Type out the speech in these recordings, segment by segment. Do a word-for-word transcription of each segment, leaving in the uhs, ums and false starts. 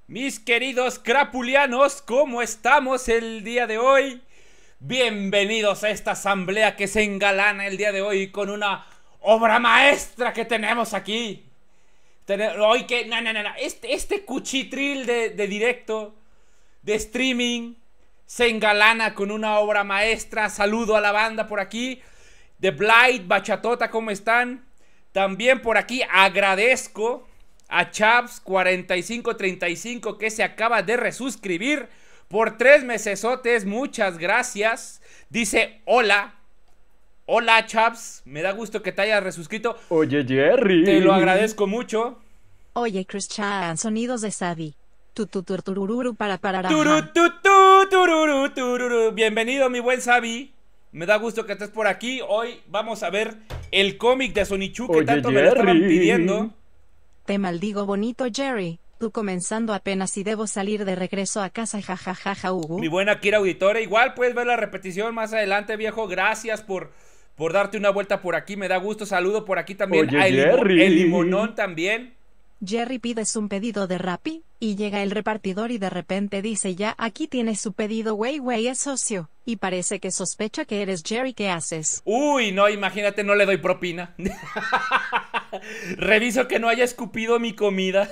Mis queridos crapulianos, ¿cómo estamos el día de hoy? Bienvenidos a esta asamblea que se engalana el día de hoy con una obra maestra que tenemos aquí. Tene- hoy que, no, no, no, no, este, este cuchitril de, de directo, de streaming, se engalana con una obra maestra. Saludo a la banda por aquí. The Blight, Bachatota, ¿cómo están? También por aquí agradezco a Chaps cuarenta y cinco treinta y cinco que se acaba de resuscribir por tres mesesotes. Muchas gracias. Dice hola. Hola Chaps, me da gusto que te hayas resuscrito. Oye, Te lo Jerry. agradezco mucho. Oye, Christian, sonidos de Savi. Tututurturururu para Turu, pararaja. tu, tu, tururu, tururu. Bienvenido mi buen Sabi. Me da gusto que estés por aquí. Hoy vamos a ver el cómic de Sonichu que Oye, tanto me lo estaban Jerry. pidiendo. Te maldigo bonito, Jerry. Tú comenzando apenas y debo salir de regreso a casa, jajajaja, Mi Ugu. buena Kira Auditore. Igual puedes ver la repetición más adelante, viejo. Gracias por, por darte una vuelta por aquí. Me da gusto. Saludo por aquí también Oye, a el, limo- Jerry. el Limonón también. Jerry pides un pedido de Rappi, y llega el repartidor y de repente dice ya, aquí tienes su pedido, güey, güey, es socio. Y parece que sospecha que eres Jerry, ¿qué haces? Uy, no, imagínate, no le doy propina. Reviso que no haya escupido mi comida.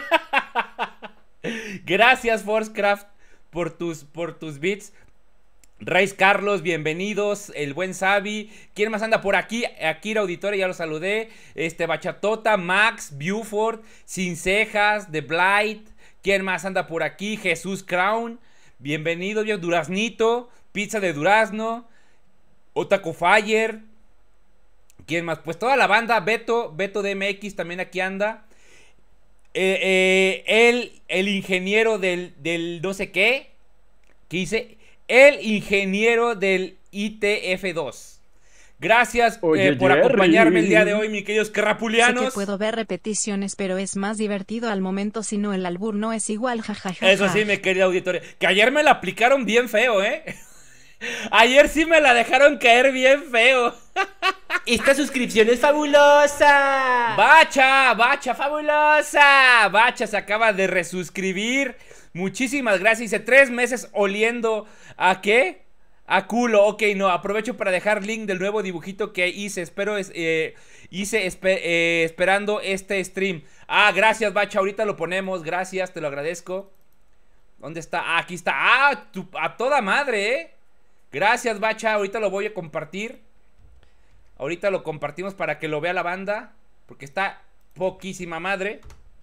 Gracias, Forcecraft, por tus, por tus bits. Reyes Carlos, bienvenidos. El buen Sabi. ¿Quién más anda por aquí? Akira Auditore, ya lo saludé. Este, Bachatota, Max, Buford, Sin Cejas, The Blight. ¿Quién más anda por aquí? Jesús Crown. Bienvenido, Dios. Duraznito. Pizza de Durazno. Otaku Fire. ¿Quién más? Pues toda la banda. Beto, Beto D M X también aquí anda. Eh, eh, el, el ingeniero del, del no sé qué. Que dice el ingeniero del I T F dos. Gracias Oye, eh, por Jerry. acompañarme el día de hoy, mis queridos Sé que crapulianos. puedo ver repeticiones, pero es más divertido al momento, si no el albur no es igual, jajajaja. Eso sí, mi querido auditorio. Que ayer me la aplicaron bien feo, ¿eh? Ayer sí me la dejaron caer bien feo. Esta suscripción es fabulosa. Bacha, Bacha, fabulosa. Bacha se acaba de resuscribir. Muchísimas gracias. Hice tres meses oliendo a qué? A culo. Ok, no. Aprovecho para dejar link del nuevo dibujito que hice. Espero, es, eh, hice espe- eh, esperando este stream. Ah, gracias, Bacha. Ahorita lo ponemos. Gracias, te lo agradezco. ¿Dónde está? Ah, aquí está. Ah, tu- a toda madre, ¿eh? Gracias, Bacha. Ahorita lo voy a compartir. Ahorita lo compartimos para que lo vea la banda. Porque está poquísima madre.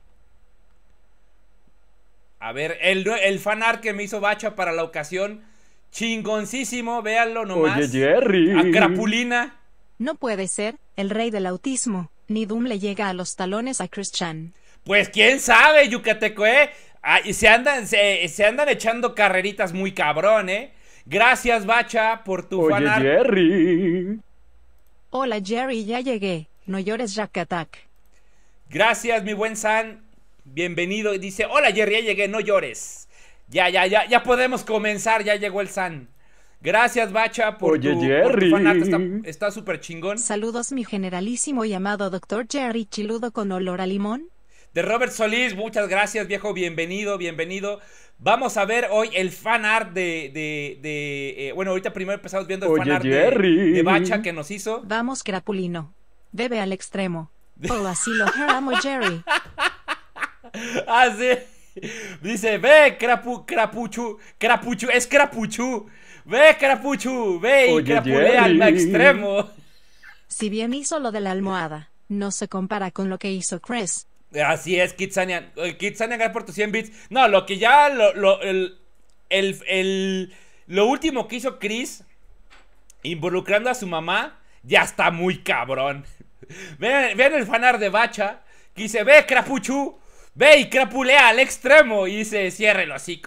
A ver, el, el fanart que me hizo Bacha para la ocasión. Chingoncísimo, véanlo nomás. Oye, Jerry. A Crapulina. No puede ser, el rey del autismo. Ni Doom le llega a los talones a Christian. Pues quién sabe, Yucateco, eh. Ah, y se andan, se, se andan echando carreritas muy cabrón, eh. Gracias, Bacha, por tu Oye, fanart. Jerry. Hola Jerry, ya llegué. No llores, Jack Attack. Gracias, mi buen San. Bienvenido. Dice, hola Jerry, ya llegué, no llores. Ya, ya, ya, ya podemos comenzar, ya llegó el San. Gracias, Bacha, por Oye, tu, por tu Jerry. fanart. Está- Está súper chingón. Saludos mi generalísimo llamado doctor Jerry Chiludo con olor a limón. De Robert Solís, muchas gracias, viejo. Bienvenido, bienvenido. Vamos a ver hoy el fanart de. de, de eh, bueno, ahorita primero empezamos viendo el Oye, fanart de, Jerry. de Bacha que nos hizo. Vamos Crapulino. Bebe al extremo. Oh, así lo amo Jerry. Ah, sí. Dice, ve, crapu, crapuchu, crapuchu, es crapuchu. Ve, crapuchu, ve y Oye, crapulea al Jerry. extremo. Si bien hizo lo de la almohada, no se compara con lo que hizo Chris. Así es, Kitsanian. Eh, Kitsanian, gracias por tus cien bits. No, lo que ya, lo, lo, el, el, el, lo último que hizo Chris, involucrando a su mamá, ya está muy cabrón. Vean, vean el fanart de Bacha, que dice, ve, crapuchu, ve y crapulea al extremo. Y dice, cierre el hocico.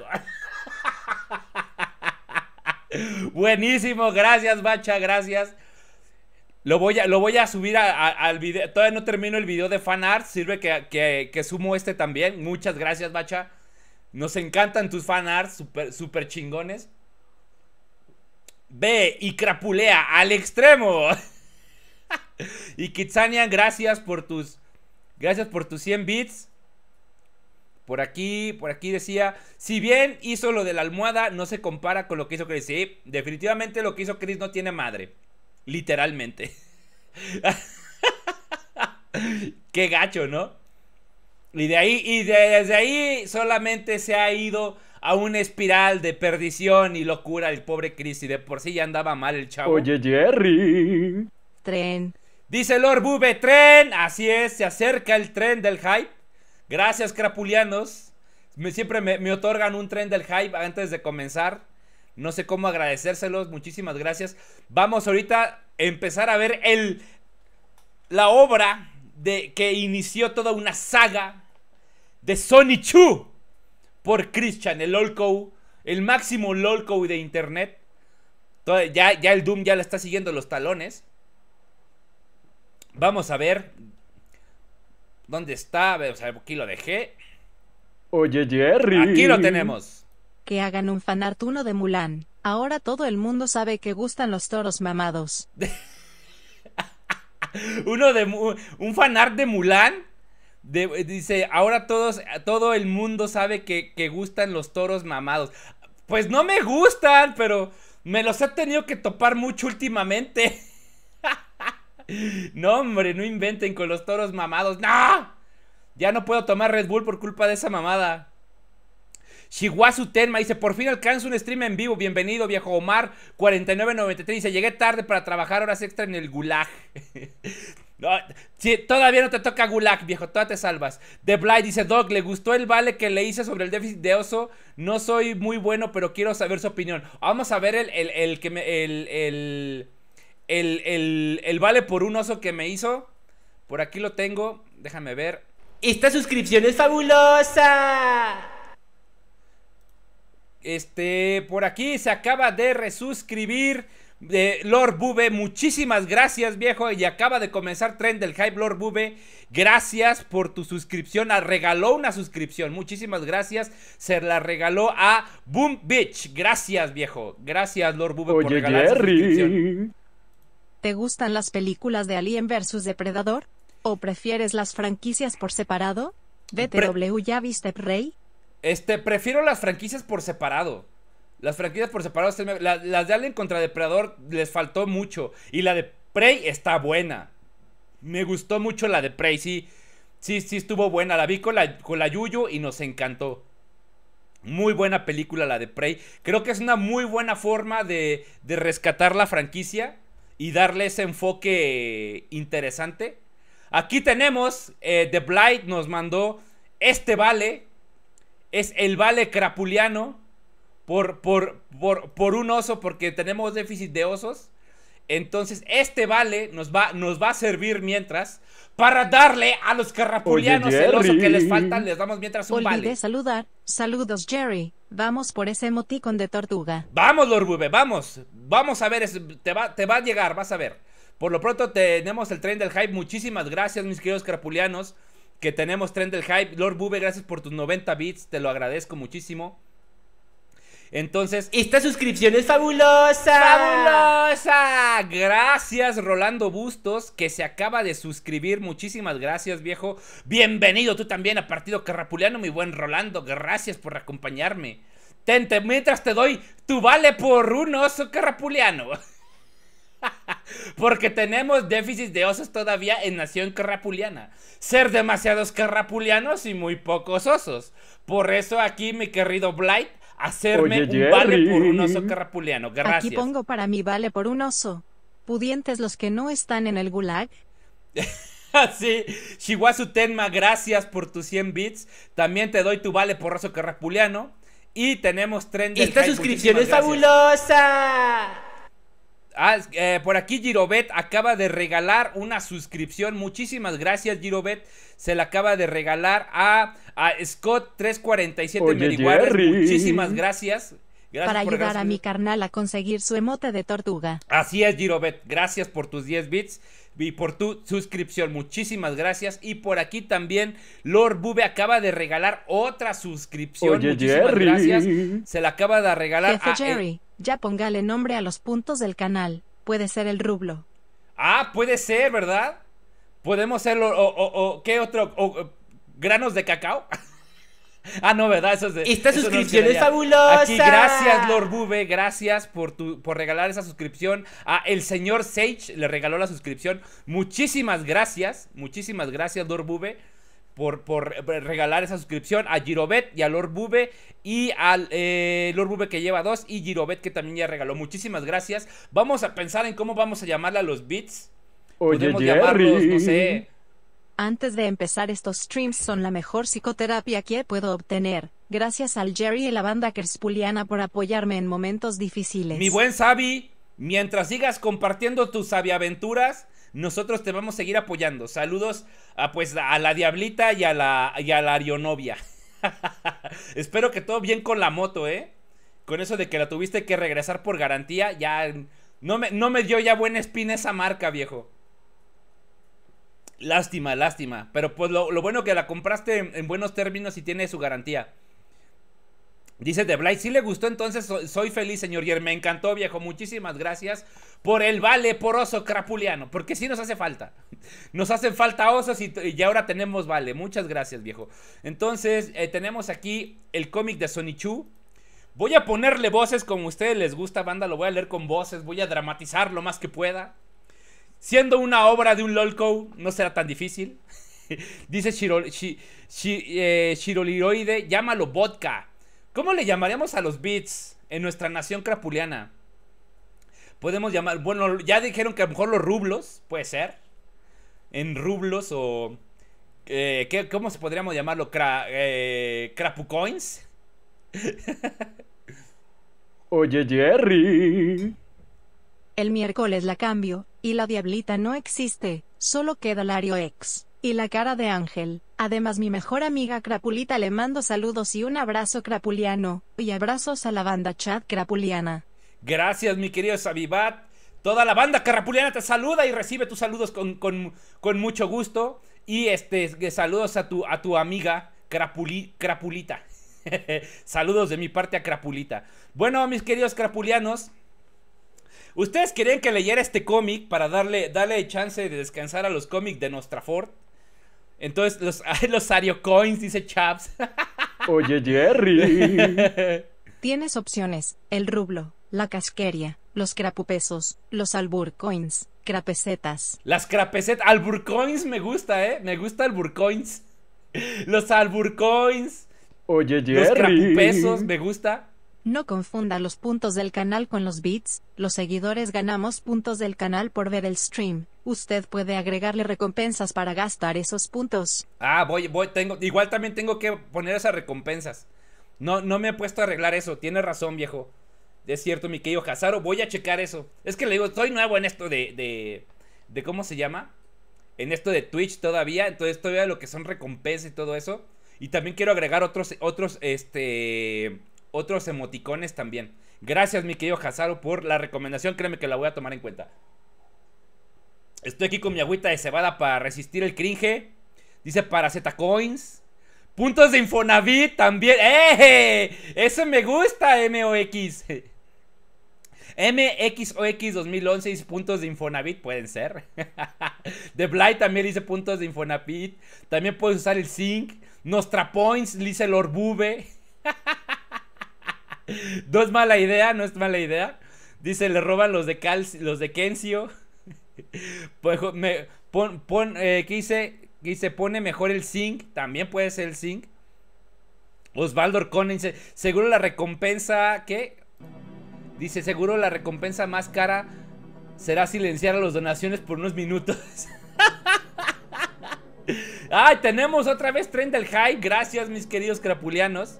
Buenísimo, gracias, Bacha, gracias. Lo voy a, lo voy a subir a- a- al video. Todavía no termino el video de fanart. Sirve que, que, que sumo este también. Muchas gracias, Bacha. Nos encantan tus fanarts, super, super chingones. Ve y crapulea al extremo. Y Kitsanian, gracias por tus. Gracias por tus cien bits. Por aquí, por aquí decía, si bien hizo lo de la almohada, no se compara con lo que hizo Chris. Sí, definitivamente lo que hizo Chris no tiene madre. Literalmente. Qué gacho, ¿no? Y de ahí, y de- desde ahí solamente se ha ido a una espiral de perdición y locura el pobre Chris. Y de por sí ya andaba mal el chavo. Oye, Jerry. Tren. Dice Lord Bube, tren. Así es, se acerca el tren del hype. Gracias, crapulianos. Me, siempre me, me otorgan un tren del hype antes de comenzar. No sé cómo agradecérselos. Muchísimas gracias. Vamos ahorita a empezar a ver el, la obra de, que inició toda una saga de Sonic Chu por Christian, el lolcow, el máximo lolcow de internet. Todo- ya, ya el Doom ya le está siguiendo los talones. Vamos a ver dónde está. A ver, o sea, aquí lo dejé. Oye, Jerry. Aquí lo tenemos. Que hagan un fanartuno de Mulan. Ahora todo el mundo sabe que gustan los toros mamados. Uno de Mu- un fanart de Mulan. De- dice, ahora todos, todo el mundo sabe que, que gustan los toros mamados. Pues no me gustan, pero me los he tenido que topar mucho últimamente. No, hombre, no inventen con los toros mamados. ¡No! Ya no puedo tomar Red Bull por culpa de esa mamada. Shiwasu Tenma dice, por fin alcanzo un stream en vivo. Bienvenido, viejo Omar cuarenta y nueve noventa y tres. Dice, llegué tarde para trabajar horas extra en el gulag. No, sí, todavía no te toca gulag, viejo, todavía te salvas. The Blight dice, Doc, ¿le gustó el vale que le hice sobre el déficit de oso? No soy muy bueno, pero quiero saber su opinión. Vamos a ver el, el, el que me... El, el, el, el, el vale por un oso que me hizo. Por aquí lo tengo, déjame ver. Esta suscripción es fabulosa. Este, por aquí se acaba de resuscribir eh, Lord Bube, muchísimas gracias, viejo. Y acaba de comenzar Tren del Hype, Lord Bube. Gracias por tu suscripción. Ah, regaló una suscripción, muchísimas gracias. Se la regaló a Boom Bitch. Gracias, viejo. Gracias, Lord Bube, por Oye, regalar esa suscripción. Jerry. ¿Te gustan las películas de Alien versus Depredador? ¿O prefieres las franquicias por separado? D T W, ¿ya viste Prey? Este, prefiero las franquicias por separado. Las franquicias por separado, se me- la- las de Alien contra Depredador les faltó mucho. Y la de Prey está buena. Me gustó mucho la de Prey, sí. Sí, sí estuvo buena. La vi con la, con la Yuyu y nos encantó. Muy buena película la de Prey. Creo que es una muy buena forma de, de rescatar la franquicia y darle ese enfoque interesante. Aquí tenemos, eh, The Blight nos mandó este vale. Es el vale crapuliano por, por, por, por un oso, porque tenemos déficit de osos. Entonces este vale nos va, nos va a servir mientras para darle a los crapulianos Oye, el oso Jerry. que les falta. Les damos mientras un Olvidé vale. saludar. Saludos, Jerry. Vamos por ese emoticón de tortuga. Vamos, Lord Bube, vamos. Vamos a ver, es- te va, te va a llegar, vas a ver. Por lo pronto tenemos el tren del hype. Muchísimas gracias, mis queridos crapulianos, que tenemos tren del hype. Lord Bube, gracias por tus noventa bits, te lo agradezco muchísimo. Entonces, Esta suscripción es fabulosa. ¡fabulosa! Gracias, Rolando Bustos, que se acaba de suscribir. Muchísimas gracias, viejo. Bienvenido tú también a Partido Carrapuliano, mi buen Rolando. Gracias por acompañarme. Tente, mientras te doy tu vale por un oso carrapuliano. Porque tenemos déficit de osos todavía en Nación Carrapuliana. Ser demasiados carrapulianos y muy pocos osos. Por eso aquí, mi querido Blight, hacerme Oye, un vale Jerry. por un oso carrapuliano. Gracias. Aquí pongo para mi vale por un oso. Pudientes los que no están en el gulag. Sí, Shiwasu Tenma, gracias por tus cien bits. También te doy tu vale por oso carrapuliano. Y tenemos tren del Esta hype. suscripción es Muchísimas gracias. fabulosa. Ah, eh, por aquí Girobet acaba de regalar una suscripción. Muchísimas gracias, Girobet. Se la acaba de regalar a, a Scott trescientos cuarenta y siete Oye, Meriwaters. Jerry. Muchísimas gracias. Gracias Para por ayudar regalar a su- mi carnal a conseguir su emote de tortuga. Así es, Girobet. Gracias por tus diez bits y por tu suscripción. Muchísimas gracias. Y por aquí también Lord Bube acaba de regalar otra suscripción. Oye, Muchísimas Jerry. gracias. Se la acaba de regalar Jefe a, eh, Jerry, ya póngale nombre a los puntos del canal. Puede ser el rublo. Ah, puede ser, ¿verdad? Podemos hacerlo. O, o- o- ¿qué otro? O- o- ¿Granos de cacao? Ah, no, ¿verdad? Eso es de, Esta eso suscripción no es fabulosa. Aquí, gracias, Lord Bube, gracias por, tu, por regalar esa suscripción. A el señor Sage le regaló la suscripción. Muchísimas gracias, muchísimas gracias, Lord Bube, por, por regalar esa suscripción. A Girobet y a Lord Bube. Y al eh, Lord Bube que lleva dos. Y Girobet que también ya regaló. Muchísimas gracias. Vamos a pensar en cómo vamos a llamarle a los beats. Oye, Podemos Jerry. llamarlos, no sé. Antes de empezar, estos streams son la mejor psicoterapia que puedo obtener. Gracias al Jerry y la banda Kerspuliana por apoyarme en momentos difíciles. Mi buen Sabi, mientras sigas compartiendo tus sabiaventuras, nosotros te vamos a seguir apoyando. Saludos a, pues, a la Diablita y a la, y a la Arionovia. Espero que todo bien con la moto, ¿eh? Con eso de que la tuviste que regresar por garantía, ya no me, no me dio ya buena espina esa marca, viejo. Lástima, lástima. Pero pues lo, lo bueno que la compraste en, en buenos términos y tiene su garantía. Dice The Blight, si le gustó, entonces so, soy feliz, señor Yer. Me encantó, viejo. Muchísimas gracias por el vale por oso crapuliano. Porque sí nos hace falta. Nos hacen falta osos y, y ahora tenemos vale. Muchas gracias, viejo. Entonces, eh, tenemos aquí el cómic de Sonichu. Voy a ponerle voces como a ustedes les gusta, banda. Lo voy a leer con voces. Voy a dramatizar lo más que pueda. Siendo una obra de un lolco, no será tan difícil. Dice Shiro, shi, shi, eh, Shiroliroide, llámalo vodka. ¿Cómo le llamaríamos a los beats en nuestra nación crapuliana? Podemos llamar, bueno, ya dijeron que a lo mejor los rublos, puede ser. En rublos o... Eh, ¿qué, ¿Cómo se podríamos llamarlo? Cra, eh, ¿Crapucoins? Oye, Jerry. El miércoles la cambio, y la Diablita no existe, solo queda Lario X, y la cara de Ángel. Además, mi mejor amiga Crapulita le mando saludos y un abrazo crapuliano, y abrazos a la banda chat crapuliana. Gracias, mi querido Sabibat. Toda la banda crapuliana te saluda y recibe tus saludos con, con, con mucho gusto. Y este saludos a tu, a tu amiga Crapuli, Crapulita. Saludos de mi parte a Crapulita. Bueno, mis queridos crapulianos, ¿ustedes querían que leyera este cómic para darle, darle chance de descansar a los cómics de Nostrafort? Entonces, los, los Ario Coins, dice Chaps. Oye, Jerry. Tienes opciones: el rublo, la casqueria, los crapupesos, los albur coins, crapesetas. Las crapesetas, albur coins me gusta, eh. Me gusta albur coins. Los albur coins. Oye, Jerry. Los crapupesos, me gusta. No confunda los puntos del canal con los bits. Los seguidores ganamos puntos del canal por ver el stream. Usted puede agregarle recompensas para gastar esos puntos. Ah, voy, voy, tengo, igual también tengo que poner esas recompensas. No, no me he puesto a arreglar eso. Tiene razón, viejo. Es cierto, mi querido Hazaro. Voy a checar eso. Es que le digo, estoy nuevo en esto de, de, de ¿cómo se llama? En esto de Twitch todavía. Entonces todavía lo que son recompensas y todo eso. Y también quiero agregar otros, otros, este... otros emoticones también. Gracias, mi querido Hazaro, por la recomendación. Créeme que la voy a tomar en cuenta. Estoy aquí con mi agüita de cebada para resistir el cringe. Dice Paracetacoins. Puntos de Infonavit también. ¡Eh! Eso me gusta, M O X. M X O X dos mil once dice puntos de Infonavit. Pueden ser. The Blight también dice puntos de Infonavit. También puedes usar el Zinc. Nostra Points, dice Lord Bube. No es mala idea, no es mala idea. Dice, le roban los de Cal, los de Kencio. Pues, me, pon, pon, eh, ¿qué dice? ¿Qué dice? Pone mejor el Zinc. También puede ser el Zinc. Osvaldo Orcón dice, seguro la recompensa, ¿qué? Dice, seguro la recompensa más cara será silenciar a las donaciones por unos minutos. Ay, tenemos otra vez tren del hype. Gracias, mis queridos crapulianos.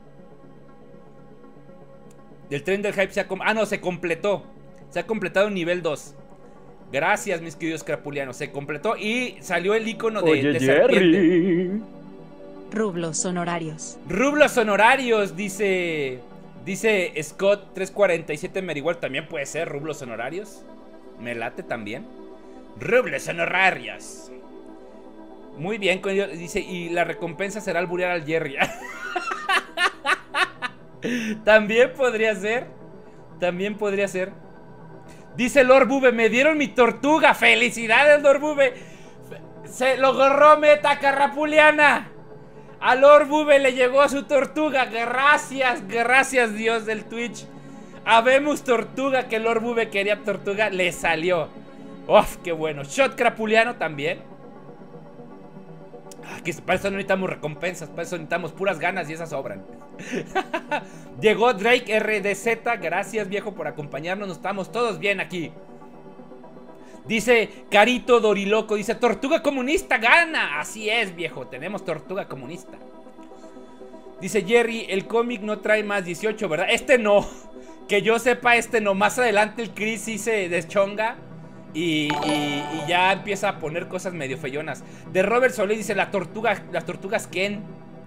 El tren del hype se ha... Ah, no, se completó. Se ha completado el nivel dos. Gracias, mis queridos crapulianos. Se completó y salió el icono de, Oye, de Jerry. serpiente. Rublos honorarios. Rublos honorarios, dice... Dice Scott tres cuarenta y siete Merigual. También puede ser rublos honorarios. Me late también. Rublos honorarios. Muy bien, dice, y la recompensa será alburear al Jerry. También podría ser. También podría ser. Dice Lord Bube, me dieron mi tortuga. Felicidades, Lord Bube. Se logró meta carrapuliana. A Lord Bube le llegó a su tortuga. Gracias, gracias Dios del Twitch. Habemos tortuga, que Lord Bube quería tortuga, le salió. Uf, qué bueno. Shot Crapuliano también. Ah, que para eso no necesitamos recompensas, para eso necesitamos puras ganas y esas sobran. Llegó Drake R D Z. Gracias viejo por acompañarnos. Estamos todos bien aquí. Dice Carito Doriloco, dice tortuga comunista gana. Así es viejo, tenemos tortuga comunista. Dice Jerry, el cómic no trae más dieciocho, ¿verdad? Este no, que yo sepa este no. Más adelante el Chris sí se deschonga y, y, y ya empieza a poner cosas medio feyonas. De Robert Solís dice la tortuga, las tortugas Ken.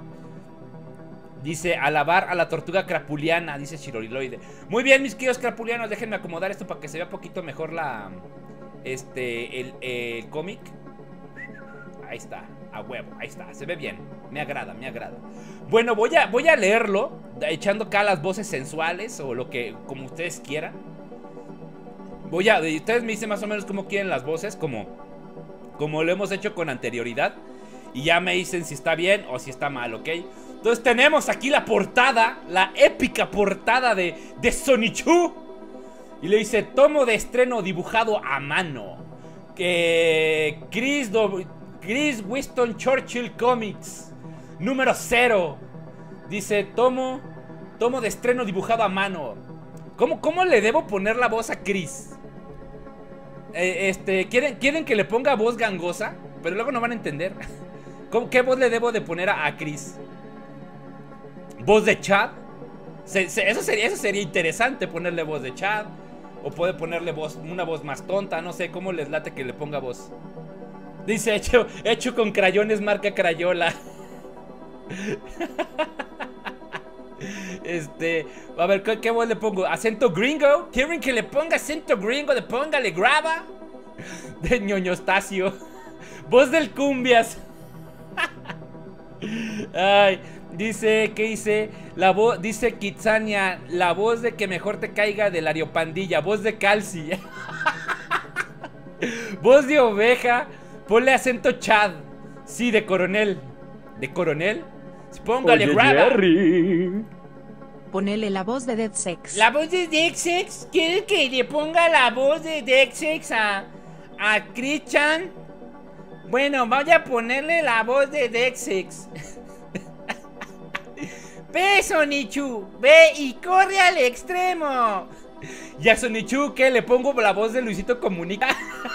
Dice alabar a la tortuga crapuliana, dice Shiroriloide. Muy bien mis queridos crapulianos, déjenme acomodar esto para que se vea un poquito mejor la... Este, el, el cómic. Ahí está, a huevo, ahí está, se ve bien. Me agrada, me agrada. Bueno, voy a, voy a leerlo echando acá las voces sensuales o lo que, como ustedes quieran. Voy a, ustedes me dicen más o menos cómo quieren las voces, como, como lo hemos hecho con anterioridad. Y ya me dicen si está bien o si está mal, ¿ok? Entonces tenemos aquí la portada, la épica portada de, de Sonichu. Y le dice, tomo de estreno dibujado a mano. Que Chris, Do Chris Winston Churchill Comics. Número cero. Dice, tomo, tomo de estreno dibujado a mano. ¿Cómo, cómo le debo poner la voz a Chris? Eh, este, ¿quieren, ¿Quieren que le ponga voz gangosa? Pero luego no van a entender. ¿Cómo, ¿Qué voz le debo de poner a, a Chris? ¿Voz de Chad? Se, se, eso, sería, eso sería interesante, ponerle voz de Chad. O puede ponerle voz, una voz más tonta. No sé, ¿cómo les late que le ponga voz? Dice, hecho, hecho con crayones marca Crayola. Este, a ver, ¿qué, ¿qué voz le pongo? ¿Acento gringo? ¿Quieren que le ponga acento gringo? Le póngale graba. De ñoñostacio. Voz del cumbias. Ay, dice, ¿qué dice? La voz, dice Kitsania, la voz de que mejor te caiga del Ariopandilla. Voz de Calci. Voz de oveja. Ponle acento Chad. Sí, de coronel. ¿De coronel? Póngale Oye, graba. Jerry. Ponele la voz de Dead Sex. ¿La voz de Dexex? ¿Quiere que le ponga la voz de Dexex a, a Christian? Bueno, vaya a ponerle la voz de Dexex. Ve, Sonichu, ve y corre al extremo. ¿Y a Sonichu qué? ¿Le pongo la voz de Luisito Comunica?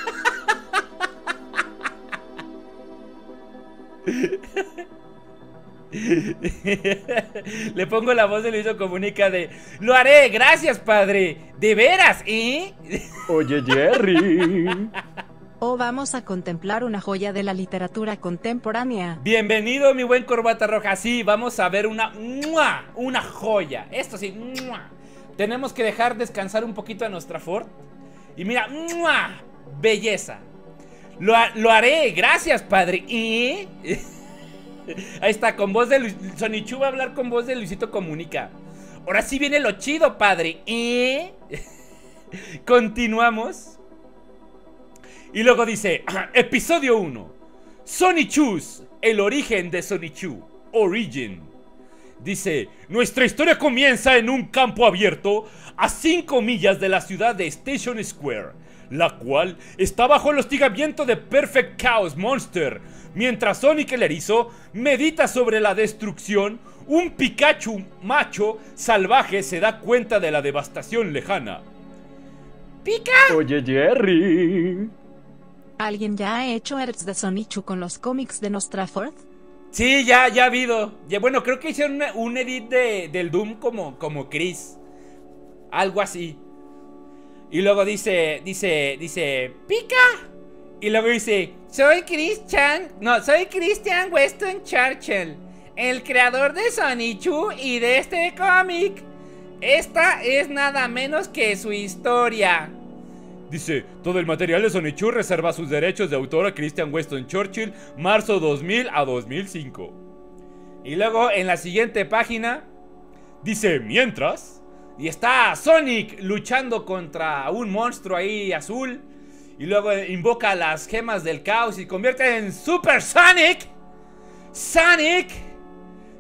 Le pongo la voz de Luisito Comunica de lo haré, gracias padre. ¿De veras, eh? Oye, Jerry. O vamos a contemplar una joya de la literatura contemporánea. Bienvenido mi buen Corbata Roja. Sí, vamos a ver una ¡mua! Una joya. Esto sí, ¡mua! Tenemos que dejar descansar un poquito a nuestra Ford. Y mira, ¡mua! Belleza. Lo, lo haré, gracias padre. ¿Eh? Ahí está, con voz de Luis, Sonichu va a hablar con voz de Luisito Comunica. Ahora sí viene lo chido, padre. ¿Eh? Continuamos. Y luego dice, episodio uno. Sonichus, el origen de Sonichu. Origin. Dice, nuestra historia comienza en un campo abierto a cinco millas de la ciudad de Station Square, la cual está bajo el hostigamiento de Perfect Chaos Monster. Mientras Sonic el erizo medita sobre la destrucción, un Pikachu macho salvaje se da cuenta de la devastación lejana. ¡Pica! Oye, Jerry. ¿Alguien ya ha hecho arts de Sonichu con los cómics de Nostrafort? Sí, ya, ya ha habido. Ya, bueno, creo que hicieron una, un edit de, del Doom como, como Chris. Algo así. Y luego dice, dice, dice, ¡pica! Y luego dice, soy Christian, no, soy Christian Weston Churchill, el creador de Sonichu y de este cómic. Esta es nada menos que su historia. Dice, todo el material de Sonichu reserva sus derechos de autor a Christian Weston Churchill, marzo dos mil a dos mil cinco. Y luego en la siguiente página dice, mientras, y está Sonic luchando contra un monstruo ahí azul. Y luego invoca las gemas del caos y convierte en Super Sonic. Sonic.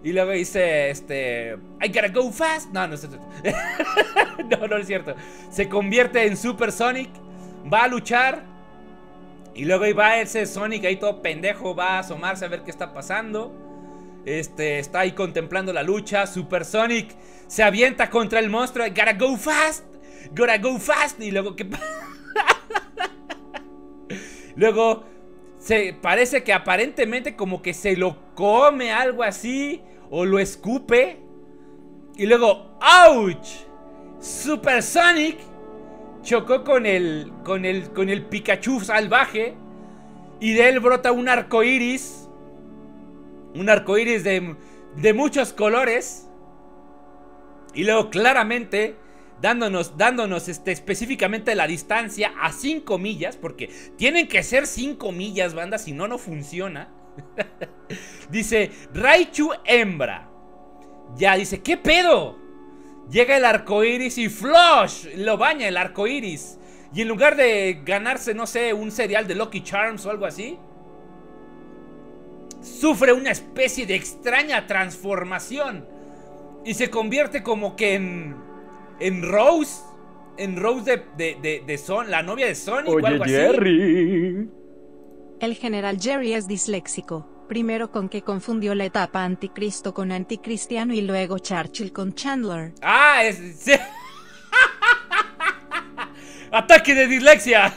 Y luego dice, este, I gotta go fast. No, no es cierto. No, no es cierto. Se convierte en Super Sonic. Va a luchar. Y luego ahí va ese Sonic ahí todo pendejo. Va a asomarse a ver qué está pasando. Este, está ahí contemplando la lucha. Super Sonic se avienta contra el monstruo. I gotta go fast. Gotta go fast. Y luego, ¿qué pasa? Luego se parece que aparentemente como que se lo come, algo así, o lo escupe. Y luego, ¡ouch! Super Sonic chocó con el, con el, con el Pikachu salvaje. Y de él brota un arco iris. Un arco iris de, de muchos colores. Y luego claramente dándonos, dándonos este, específicamente la distancia a cinco millas, porque tienen que ser cinco millas, banda, si no, no funciona. Dice, Raichu hembra. Ya, dice, ¿qué pedo? Llega el arco iris y Flush lo baña el arco iris. Y en lugar de ganarse, no sé, un cereal de Lucky Charms o algo así, sufre una especie de extraña transformación y se convierte como que en... En Rose, en Rose de, de, de, de Son, la novia de Sonic. Oye, o algo Jerry. así. El general Jerry es disléxico. Primero con que confundió la etapa anticristo con anticristiano y luego Churchill con Chandler. Ah, es... Sí. Ataque de dislexia.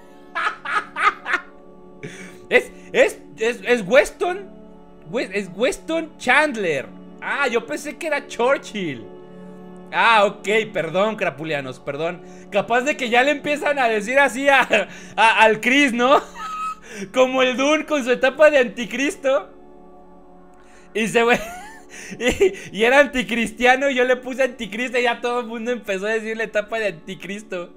Es, es, es, es Weston. Es Weston Chandler. Ah, yo pensé que era Churchill. Ah, ok, perdón, crapulianos, perdón. Capaz de que ya le empiezan a decir así a, a, al Chris, ¿no? Como el Dune con su etapa de anticristo. Y se fue. Y, y era anticristiano y yo le puse anticristo y ya todo el mundo empezó a decir la etapa de anticristo.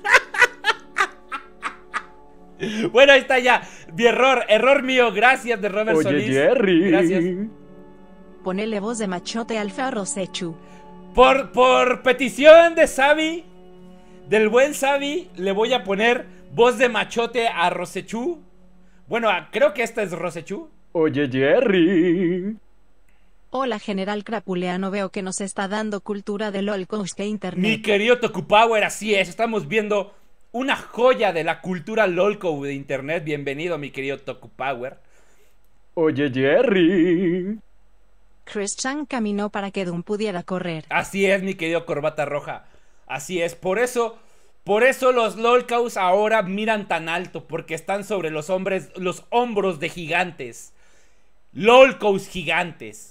Bueno, ahí está ya. Mi error, error mío. Gracias de Robert Oye, Solís. Jerry. Gracias. Ponele voz de machote alfa a Rosechu. Por, por petición de Sabi, del buen Sabi, le voy a poner voz de machote a Rosechu. Bueno, creo que esta es Rosechu. Oye, Jerry. Hola general crapuleano, veo que nos está dando cultura de LOL con usted internet. Mi querido Tokupower, así es, estamos viendo una joya de la cultura LOLco de internet. Bienvenido, mi querido Tokupower. Oye, Jerry. Christian caminó para que Doom pudiera correr. Así es, mi querido Corbata Roja. Así es, por eso, por eso los LOLcaus ahora miran tan alto, porque están sobre los hombres, los hombros de gigantes. LOLcaus gigantes.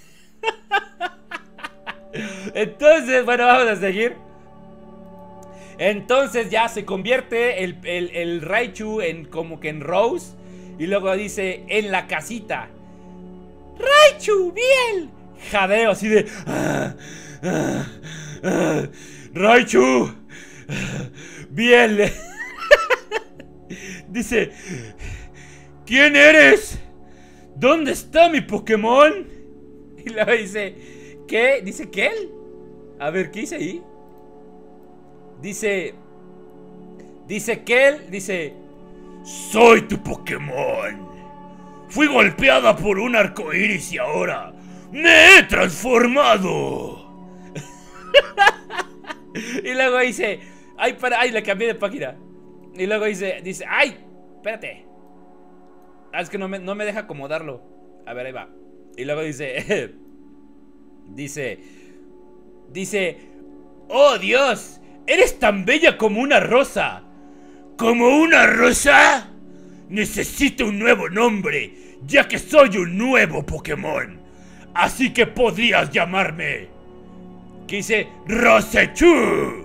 Entonces, bueno, vamos a seguir. Entonces ya se convierte el, el, el Raichu en como que en Rose. Y luego dice, en la casita, Raichu, bien. Jadeo así de ah, ah, ah, Raichu, bien. Dice, ¿quién eres? ¿Dónde está mi Pokémon? Y luego dice, ¿qué? Dice, ¿qué? A ver, ¿qué dice ahí? Dice, dice Kel, dice, soy tu Pokémon. Fui golpeada por un arcoíris y ahora me he transformado. Y luego dice, ay, para, ay, le cambié de página. Y luego dice, dice, ay, espérate. Ah, es que no me, no me deja acomodarlo. A ver, ahí va. Y luego dice, dice, dice, oh Dios, eres tan bella como una rosa. ¿Como una rosa? Necesito un nuevo nombre, ya que soy un nuevo Pokémon. Así que podrías llamarme, que dice, Rosechu.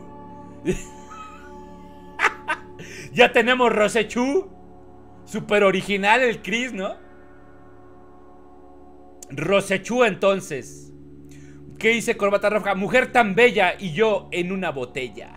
Ya tenemos Rosechu. Super original el Chris, ¿no? Rosechu entonces. ¿Qué dice Corbata Roja? Mujer tan bella y yo en una botella.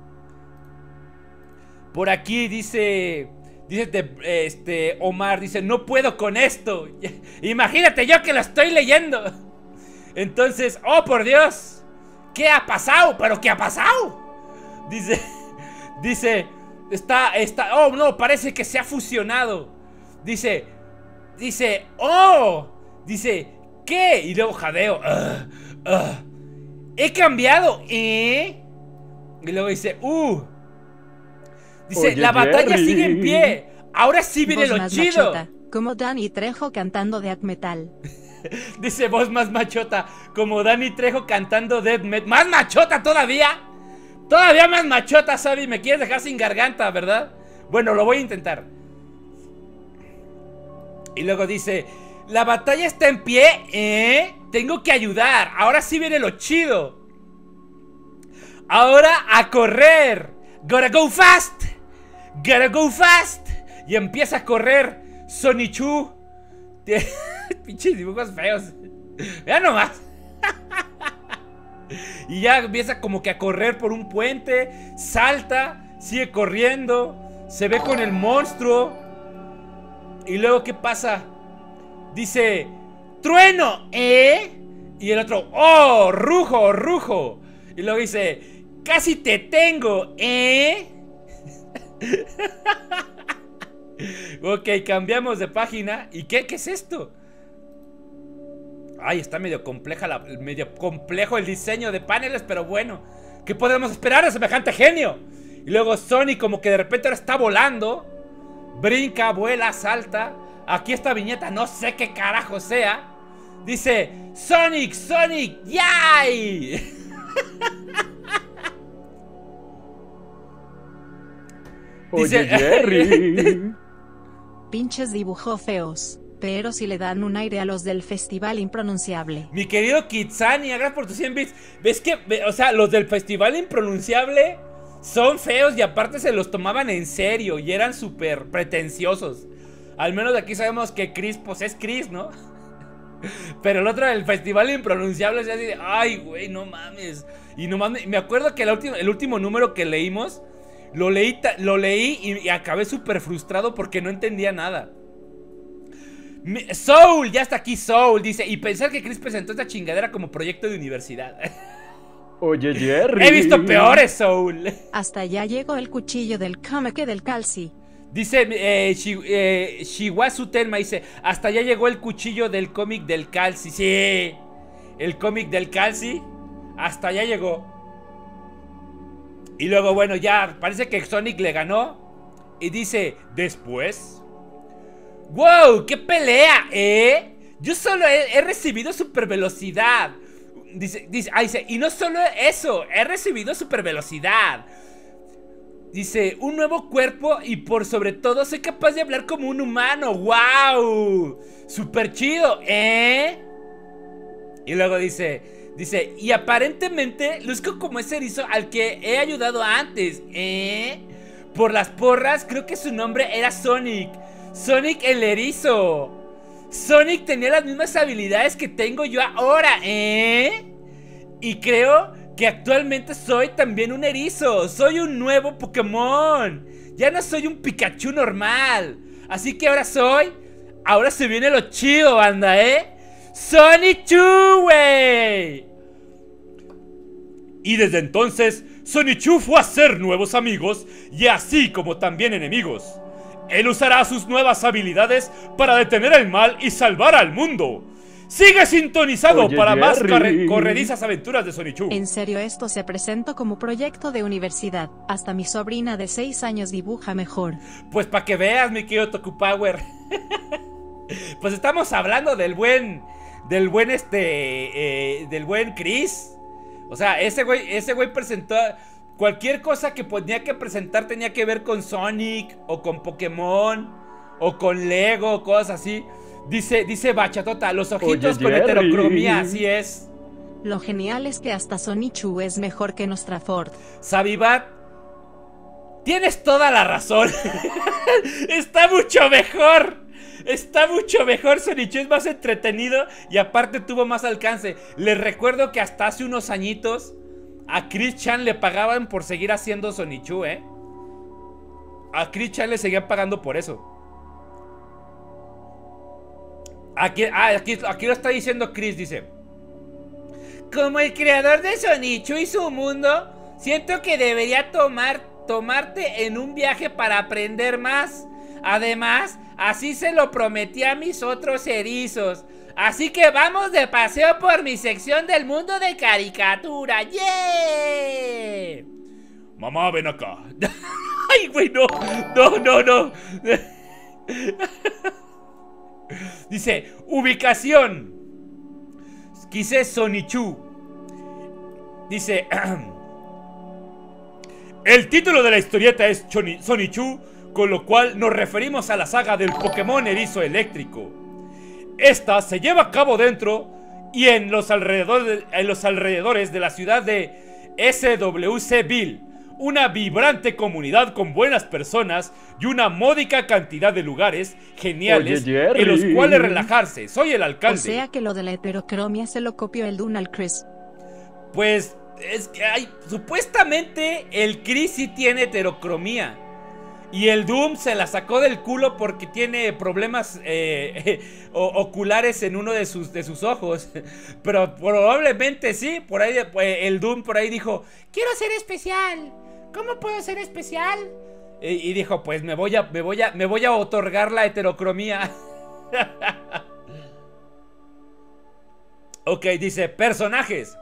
Por aquí dice, dice este Omar, dice, no puedo con esto. Imagínate yo que lo estoy leyendo. Entonces, oh por Dios, ¿qué ha pasado? ¿Pero qué ha pasado? Dice, dice, está, está, oh no, parece que se ha fusionado. Dice, dice, oh, dice, qué? Y luego jadeo. Uh, uh, he cambiado, ¿eh? Y luego dice, uh. Dice, Oye, la batalla Jerry. sigue en pie. Ahora sí viene Voz lo más chido. machota, como Danny Trejo cantando death metal. Dice voz más machota, como Danny Trejo cantando death metal. ¿Más machota todavía? Todavía más machota, Sabi. Me quieres dejar sin garganta, ¿verdad? Bueno, lo voy a intentar. Y luego dice, la batalla está en pie, ¿eh? Tengo que ayudar. Ahora sí viene lo chido. Ahora a correr. Gotta go fast. Gotta go fast. Y empieza a correr Sonichu. Pinches dibujos feos. Vean nomás. Y ya empieza como que a correr por un puente. Salta, sigue corriendo. Se ve con el monstruo. Y luego, ¿qué pasa? Dice, trueno, ¿eh? Y el otro, oh, rujo, rujo. Y luego dice, casi te tengo, ¿eh? Ok, cambiamos de página. ¿Y qué? ¿Qué es esto? Ay, está medio compleja la, medio complejo el diseño de paneles, pero bueno, ¿qué podemos esperar de semejante genio? Y luego Sonic como que de repente ahora está volando. Brinca, vuela, salta. Aquí esta viñeta, no sé qué carajo sea. Dice, Sonic, Sonic, ¡yay! Oye, Dice- Jerry. Pinches dibujos feos, pero si le dan un aire a los del festival impronunciable. Mi querido Kitsani, gracias por tus cien bits. ¿Ves que, ve- o sea, los del festival impronunciable son feos y aparte se los tomaban en serio y eran súper pretenciosos? Al menos de aquí sabemos que Chris, pues es Chris, ¿no? Pero el otro del festival impronunciable es así de, ay, güey, no mames. Y no mames, me acuerdo que el último, el último número que leímos, lo leí, ta- lo leí y, y acabé súper frustrado porque no entendía nada. Mi- Soul, ya está aquí Soul, dice, y pensar que Chris presentó esta chingadera como proyecto de universidad. Oye, Jerry. He visto peores, Soul. Hasta ya llegó el cuchillo del cómic del Calci. Dice eh, Shi- eh, Shiwasu Tenma, dice, hasta ya llegó el cuchillo del cómic del Calci. Sí, el cómic del Calci, hasta ya llegó. Y luego, bueno, ya parece que Sonic le ganó. Y dice, después, ¡wow! ¡Qué pelea, eh! Yo solo he, he recibido super velocidad. Dice, dice, ah, dice, y no solo eso, he recibido super velocidad. Dice, un nuevo cuerpo y por sobre todo soy capaz de hablar como un humano. ¡Wow! Súper chido, ¿eh? Y luego dice, dice, y aparentemente luzco como ese erizo al que he ayudado antes, ¿eh? Por las porras, creo que su nombre era Sonic. Sonic el erizo. Sonic tenía las mismas habilidades que tengo yo ahora, ¿eh? Y creo que actualmente soy también un erizo. Soy un nuevo Pokémon. Ya no soy un Pikachu normal. Así que ahora soy... Ahora se viene lo chido, banda, ¿eh? Sonichu, güey. Y desde entonces, Sonichu fue a hacer nuevos amigos y así como también enemigos. Él usará sus nuevas habilidades para detener el mal y salvar al mundo. Sigue sintonizado Oye, para más Jerry. corre- corredizas aventuras de Sonichu. En serio, esto se presentó como proyecto de universidad. Hasta mi sobrina de seis años dibuja mejor. Pues para que veas, mi querido Tokupower. Pues estamos hablando del buen, del buen este, eh, del buen Chris. O sea, ese güey, ese güey presentó cualquier cosa que tenía que presentar tenía que ver con Sonic o con Pokémon o con Lego, cosas así. Dice, dice Bachatota, los ojitos Oye, con Jerry. heterocromía, así es. Lo genial es que hasta Sonichu es mejor que nuestra Ford. Sabibat, tienes toda la razón. Está mucho mejor. Está mucho mejor. Sonichu es más entretenido y aparte tuvo más alcance. Les recuerdo que hasta hace unos añitos a Chris Chan le pagaban por seguir haciendo Sonichu, ¿eh? A Chris Chan le seguían pagando por eso. Aquí, ah, aquí, aquí lo está diciendo Chris, dice: como el creador de Sonichu y su mundo, siento que debería tomar, tomarte en un viaje para aprender más. Además, así se lo prometí a mis otros erizos. Así que vamos de paseo por mi sección del mundo de caricatura. ¡Yeah! Mamá, ven acá. Ay, güey, no. No, no, no. Dice, ubicación. Quise Sonichu. Dice, el título de la historieta es Choni Sonichu, con lo cual nos referimos a la saga del Pokémon Erizo Eléctrico. Esta se lleva a cabo dentro y en los alrededores, en los alrededores de la ciudad de S W C-ville, una vibrante comunidad con buenas personas y una módica cantidad de lugares geniales Oye, en los cuales relajarse. Soy el alcalde. O sea que lo de la heterocromia se lo copió el Donald Chris. Pues es que hay, supuestamente el Chris sí tiene heterocromía. Y el Doom se la sacó del culo porque tiene problemas eh, oculares en uno de sus, de sus ojos. Pero probablemente sí, por ahí el Doom por ahí dijo, quiero ser especial. ¿Cómo puedo ser especial? Y, y dijo, pues me voy a, me voy a, me voy a otorgar la heterocromía. Ok, dice, personajes.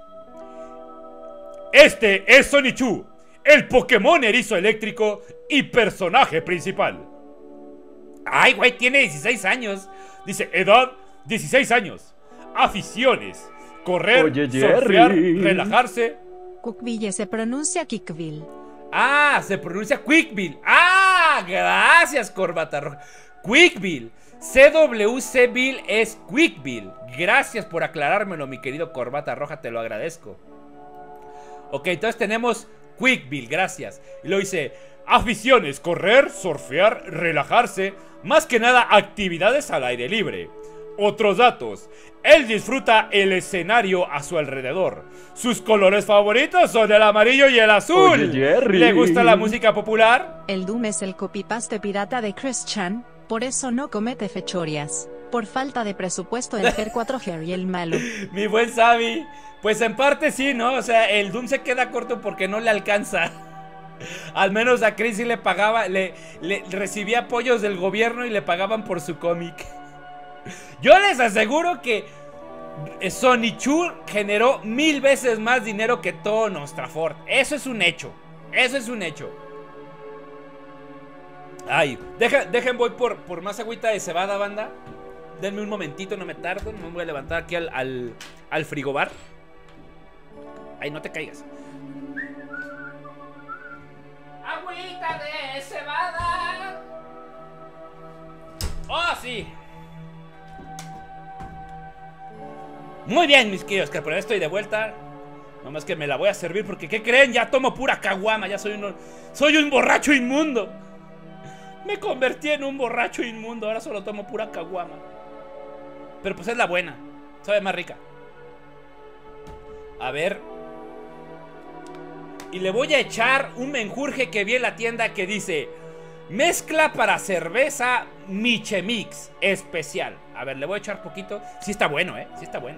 Este es Sonichu, el Pokémon Erizo Eléctrico y personaje principal. Ay, güey, tiene dieciséis años. Dice, edad, dieciséis años. Aficiones, correr, Oye, surfear, Jerry. relajarse. Cookville se pronuncia Kickville. Ah, se pronuncia Quickville. Ah, gracias, Corbata Roja. Quickville. C W C-ville es Quickville. Gracias por aclarármelo, mi querido Corbata Roja, te lo agradezco. Ok, entonces tenemos Quickville, gracias. Y lo dice, aficiones, correr, surfear, relajarse. Más que nada, actividades al aire libre. Otros datos, él disfruta el escenario a su alrededor. Sus colores favoritos son el amarillo y el azul. Oye, Jerry. ¿Le gusta la música popular? El Doom es el copypaste pirata de Chris Chan, por eso no comete fechorías. Por falta de presupuesto en Ger cuatro Harry el malo. Mi buen Sabi, pues en parte sí, ¿no? O sea, el Doom se queda corto porque no le alcanza. Al menos a Chris sí le pagaba, le, le recibía apoyos del gobierno y le pagaban por su cómic. Yo les aseguro que Sonichu generó mil veces más dinero que todo Nostrafort. Eso es un hecho. Eso es un hecho. Ay, deja, dejen voy por, por más agüita de cebada, banda. Denme un momentito, no me tardo. Me voy a levantar aquí al, al, al frigobar. Ay, no te caigas. Agüita de cebada. ¡Oh, sí! Muy bien, mis queridos, que por ahí estoy de vuelta. Nomás que me la voy a servir porque, ¿qué creen? Ya tomo pura caguama. Ya soy un, soy un borracho inmundo. Me convertí en un borracho inmundo. Ahora solo tomo pura caguama. Pero pues es la buena. Sabe más rica. A ver. Y le voy a echar un menjurje que vi en la tienda que dice: mezcla para cerveza Michemix especial. A ver, le voy a echar poquito. Sí está bueno, eh, sí está bueno.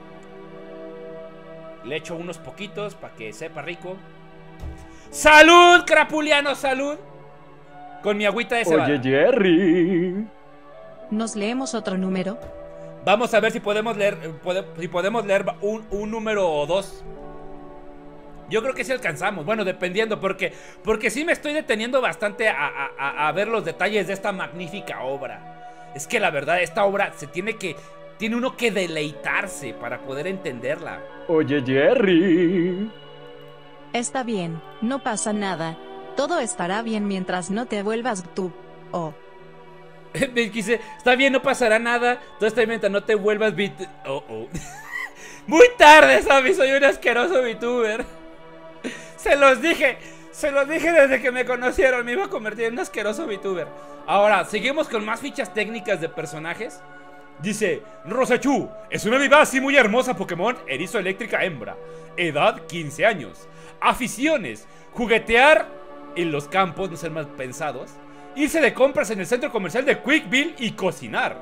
Le echo unos poquitos para que sepa rico. ¡Salud, crapuliano, salud! Con mi agüita de cebada. Oye, Jerry. ¿Nos leemos otro número? Vamos a ver si podemos leer, pode, si podemos leer un, un número o dos. Yo creo que sí alcanzamos. Bueno, dependiendo, porque, porque sí me estoy deteniendo bastante a, a, a ver los detalles de esta magnífica obra. Es que la verdad, esta obra se tiene que... Tiene uno que deleitarse para poder entenderla. Oye, Jerry. Está bien, no pasa nada. Todo estará bien mientras no te vuelvas tú. Oh. Me quise, está bien, no pasará nada. Todo está bien mientras no te vuelvas bit... Oh, oh. Muy tarde, ¿sabes? Soy un asqueroso VTuber. Se los dije, se los dije desde que me conocieron. Me iba a convertir en un asqueroso VTuber. Ahora, seguimos con más fichas técnicas de personajes. Dice, Rosechu es una vivaz y muy hermosa Pokémon erizo eléctrica hembra. Edad quince años. Aficiones, juguetear en los campos, no ser mal pensados. Irse de compras en el centro comercial de Quickville y cocinar.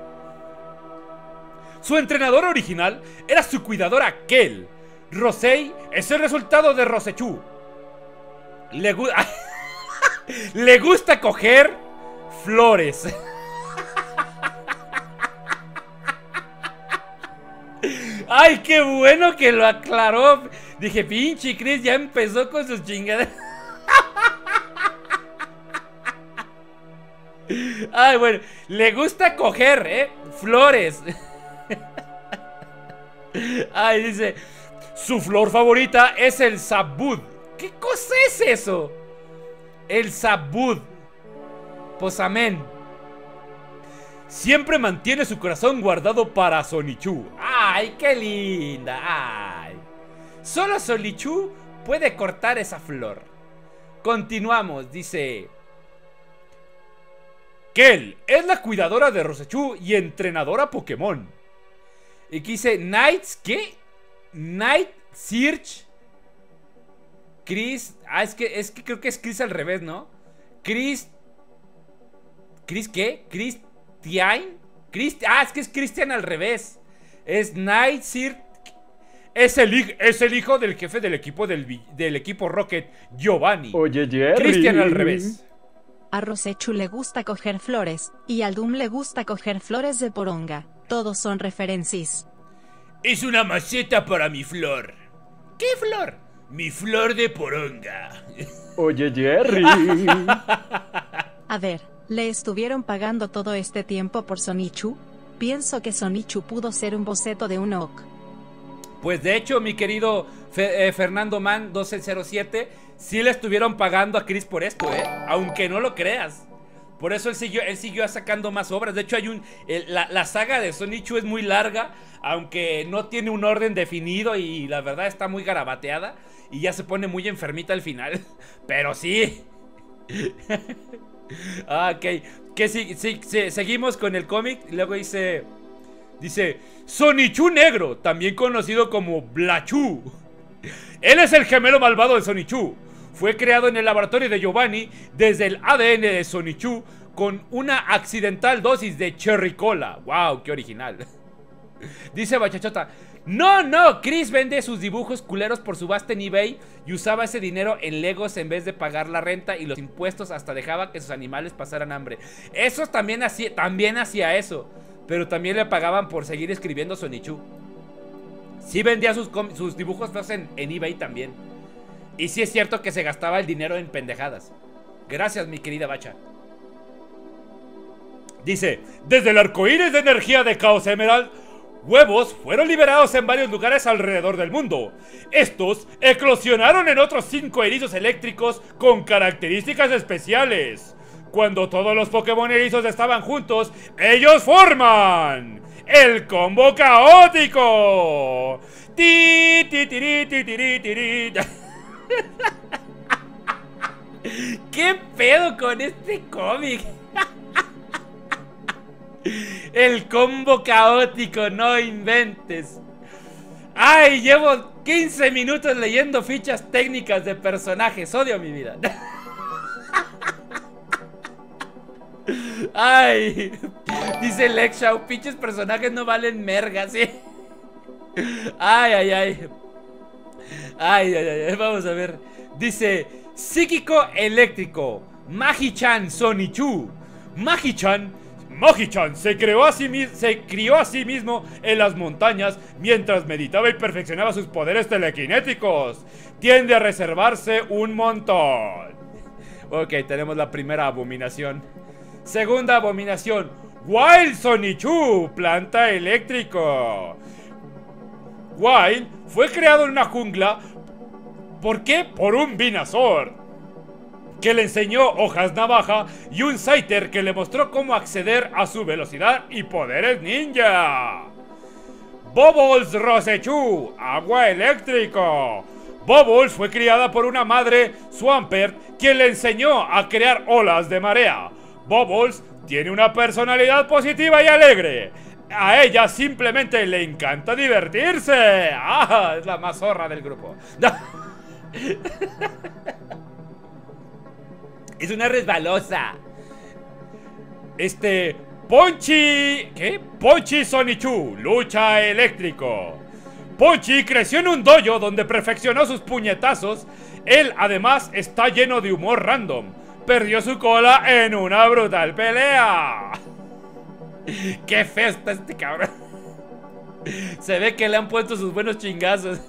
Su entrenador original era su cuidadora Kel. Rosei es el resultado de Rosechu. Le, gu Le gusta coger flores. Ay, qué bueno que lo aclaró. Dije, pinche Chris ya empezó con sus chingadas. Ay, bueno, le gusta coger, ¿eh? Flores. Ay, dice, su flor favorita es el sabud. ¿Qué cosa es eso? El sabud. Pues amén. Siempre mantiene su corazón guardado para Sonichu. Ay, qué linda. Ay. Solo Sonichu puede cortar esa flor. Continuamos, dice... Kel es la cuidadora de Rosechu y entrenadora Pokémon. Y aquí dice Knights, ¿qué? Night Search Chris. Ah, es que, es que creo que es Chris al revés, ¿no? Chris. ¿Chris qué? Christian. Christ, ah, es que es Christian al revés. Es Night Search. Es el, es el hijo del jefe del equipo del, del equipo Rocket, Giovanni. Oye, Jerry. Christian al revés. A Rosechu le gusta coger flores, y al Doom le gusta coger flores de poronga. Todos son referencias. Es una maceta para mi flor. ¿Qué flor? Mi flor de poronga. Oye, Jerry. A ver, ¿le estuvieron pagando todo este tiempo por Sonichu? Pienso que Sonichu pudo ser un boceto de un Oak. Pues de hecho, mi querido Fe, eh, Fernando Man doce cero siete, sí le estuvieron pagando a Chris por esto, ¿eh? Aunque no lo creas. Por eso él siguió, él siguió sacando más obras. De hecho, hay un el, la, la saga de Sonichu es muy larga, aunque no tiene un orden definido y la verdad está muy garabateada. Y ya se pone muy enfermita al final. Pero sí. Ah, ok. Que sí, sí, sí, seguimos con el cómic. Luego dice... Dice... Sonichu Negro, también conocido como Blachu. Él es el gemelo malvado de Sonichu. Fue creado en el laboratorio de Giovanni desde el A D N de Sonichu con una accidental dosis de Cherry Cola. ¡Wow! ¡Qué original! Dice Bachachota: No, no, Chris vende sus dibujos culeros por subasta en eBay y usaba ese dinero en Legos en vez de pagar la renta y los impuestos, hasta dejaba que sus animales pasaran hambre. Eso también hacía, también hacía eso. Pero también le pagaban por seguir escribiendo Sonichu. Sí vendía sus, sus dibujos feos en, en eBay también. Y sí es cierto que se gastaba el dinero en pendejadas. Gracias, mi querida Bacha. Dice: desde el arcoíris de energía de Caos Emerald, huevos fueron liberados en varios lugares alrededor del mundo. Estos eclosionaron en otros cinco erizos eléctricos con características especiales. Cuando todos los Pokémon erizos estaban juntos, ellos forman el combo caótico. Ti, ti, tiri, ti, tiri, tiri. ¿Qué pedo con este cómic? El combo caótico, no inventes. Ay, llevo quince minutos leyendo fichas técnicas de personajes. Odio mi vida. Ay, dice Lexshaw, pinches personajes no valen merga, ¿sí? Ay, ay, ay. Ay, ay, ay, vamos a ver. Dice: psíquico eléctrico, Magi-chan Sonichu. Magi-chan Magi-chan se creó a sí mismo, se crió a sí mismo en las montañas mientras meditaba y perfeccionaba sus poderes telequinéticos. Tiende a reservarse un montón. Ok, tenemos la primera abominación. Segunda abominación: Wild Sonichu, planta eléctrico. Wild fue creado en una jungla. ¿Por qué? Por un Venusaur que le enseñó hojas navaja y un Scyther que le mostró cómo acceder a su velocidad y poderes ninja. Bubbles Rosechu, agua eléctrico. Bubbles fue criada por una madre Swampert quien le enseñó a crear olas de marea. Bubbles tiene una personalidad positiva y alegre. A ella simplemente le encanta divertirse. ¡Ah! Es la más zorra del grupo. Es una resbalosa. Este... Ponchi... ¿Qué? Ponchi Sonichu, lucha eléctrico. Ponchi creció en un dojo donde perfeccionó sus puñetazos. Él además está lleno de humor random. Perdió su cola en una brutal pelea. Qué feo está este cabrón. Se ve que le han puesto sus buenos chingazos.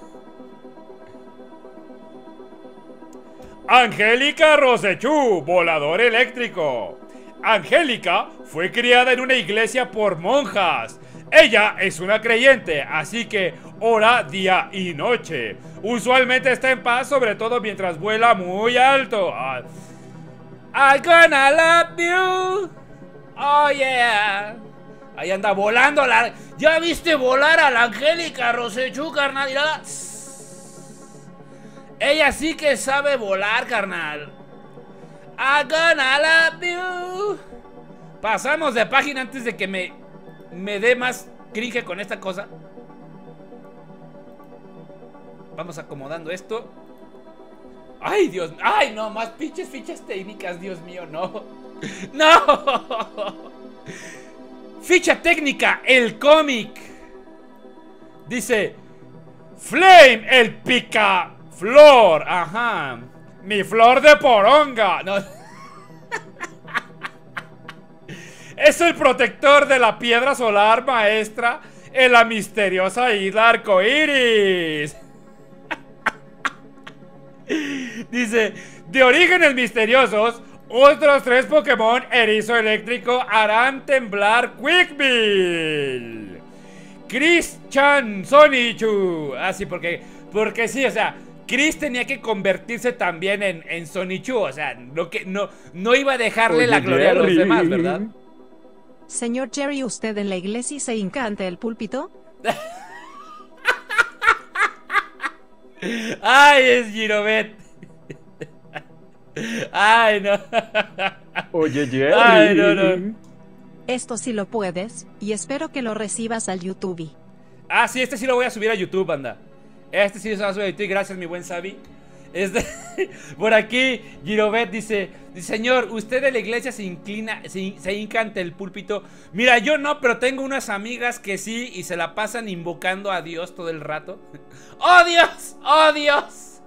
Angélica Rosechú, volador eléctrico. Angélica fue criada en una iglesia por monjas. Ella es una creyente, así que ora día y noche. Usualmente está en paz, sobre todo mientras vuela muy alto. I'm gonna love you. Oh yeah. Ahí anda volando la... ¿Ya viste volar a la Angélica Rosechú, carnal? Mira. Ella sí que sabe volar, carnal. I'm gonna love you. Pasamos de página antes de que me... Me dé más cringe con esta cosa. Vamos acomodando esto. Ay, Dios. Ay, no, más pinches fichas técnicas, Dios mío, no. No. Ficha técnica, el cómic. Dice Flame, el pica flor. Ajá. Mi flor de poronga. No. Es el protector de la piedra solar maestra en la misteriosa isla Arcoiris. Dice, de orígenes misteriosos, otros tres Pokémon erizo eléctrico harán temblar Quickbill. Christian Sonichu. Ah, sí, porque, porque sí, o sea, Chris tenía que convertirse también en, en Sonichu. O sea, no, que, no, no iba a dejarle Oye, la gloria Jerry. a los demás, ¿verdad? Señor Jerry, ¿usted en la iglesia se hinca ante el púlpito? Ay, es Girobet. Ay, no. Oye, Jerry. Ay, no, no. Esto sí lo puedes, y espero que lo recibas al YouTube. Ah, sí, este sí lo voy a subir a YouTube, banda. Este sí lo voy a subir a YouTube. Gracias, mi buen Sabi. Este, por aquí, Girobet dice, señor, ¿usted de la iglesia se inclina, se, se hinca ante el púlpito? Mira, yo no, pero tengo unas amigas que sí, y se la pasan invocando a Dios todo el rato. ¡Oh, Dios! ¡Oh, Dios!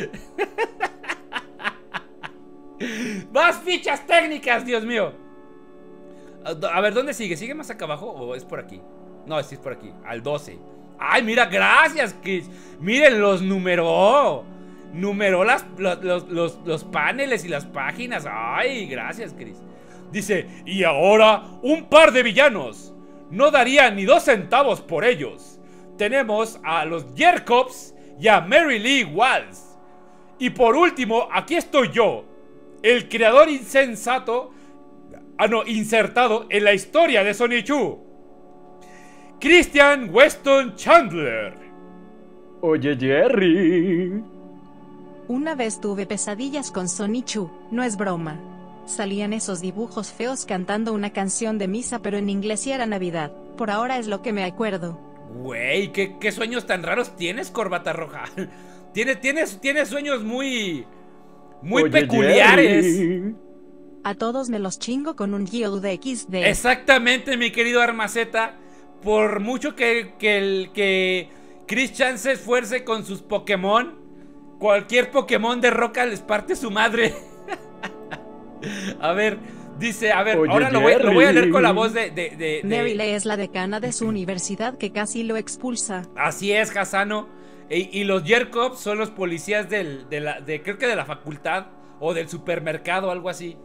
Más fichas técnicas, Dios mío. A ver, ¿dónde sigue? ¿Sigue más acá abajo o es por aquí? No, sí es por aquí, al doce. Ay, mira, gracias, Chris. Miren, los numeró. Numeró las, los, los, los, los paneles y las páginas. Ay, gracias, Chris. Dice, y ahora un par de villanos. No daría ni dos centavos por ellos. Tenemos a los Jerkops y a Mary Lee Walsh. Y por último, aquí estoy yo, el creador insensato, ah no, insertado en la historia de Sonichu, Christian Weston Chandler. Oye, Jerry. Una vez tuve pesadillas con Sonichu, no es broma. Salían esos dibujos feos cantando una canción de misa, pero en inglés y era Navidad. Por ahora es lo que me acuerdo. Güey, ¿qué, qué sueños tan raros tienes, Corbata Roja? Tienes, tienes, tienes sueños muy... Muy Oye, peculiares. Jerry. A todos me los chingo con un guild de equis de. Exactamente, mi querido Armaceta. Por mucho que, que, el, que Christian se esfuerce con sus Pokémon, cualquier Pokémon de roca les parte su madre. A ver, dice, a ver, Oye, ahora lo voy, lo voy a leer con la voz de... de, de, de... Mary Lee es la decana de su universidad que casi lo expulsa. Así es, Hasano. Y, y los Jerkops son los policías del, de la, de, creo que de la facultad o del supermercado, algo así.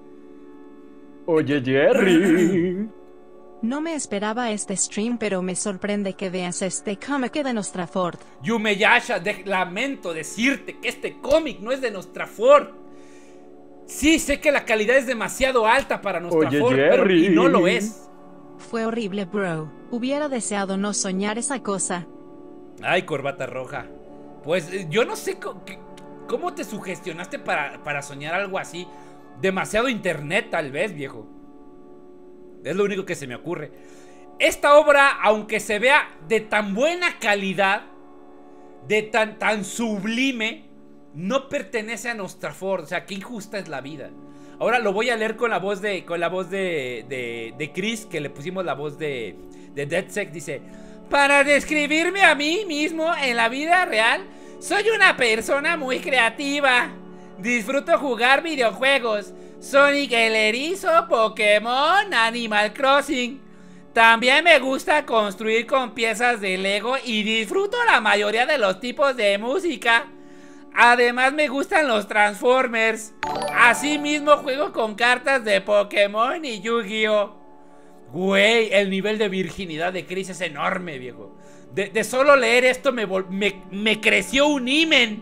Oye, Jerry. No me esperaba este stream, pero me sorprende que veas este cómic de Nostraford. Yumeyasha, de, lamento decirte que este cómic no es de Nostraford. Sí, sé que la calidad es demasiado alta para Nostraford, pero y no lo es. Fue horrible, bro. Hubiera deseado no soñar esa cosa. Ay, Corbata Roja. Pues yo no sé cómo te sugestionaste para, para soñar algo así. Demasiado internet, tal vez, viejo. Es lo único que se me ocurre. Esta obra, aunque se vea de tan buena calidad, de tan, tan sublime, no pertenece a Nostraford. O sea, qué injusta es la vida. Ahora lo voy a leer con la voz de con la voz de, de, de Chris, que le pusimos la voz de, de DeadSec. Dice: para describirme a mí mismo en la vida real, soy una persona muy creativa. Disfruto jugar videojuegos, Sonic el Erizo, Pokémon, Animal Crossing. También me gusta construir con piezas de Lego y disfruto la mayoría de los tipos de música. Además me gustan los Transformers. Asimismo juego con cartas de Pokémon y Yu-Gi-Oh. Güey, el nivel de virginidad de Chris es enorme, viejo. De, de solo leer esto me, me, me creció un himen.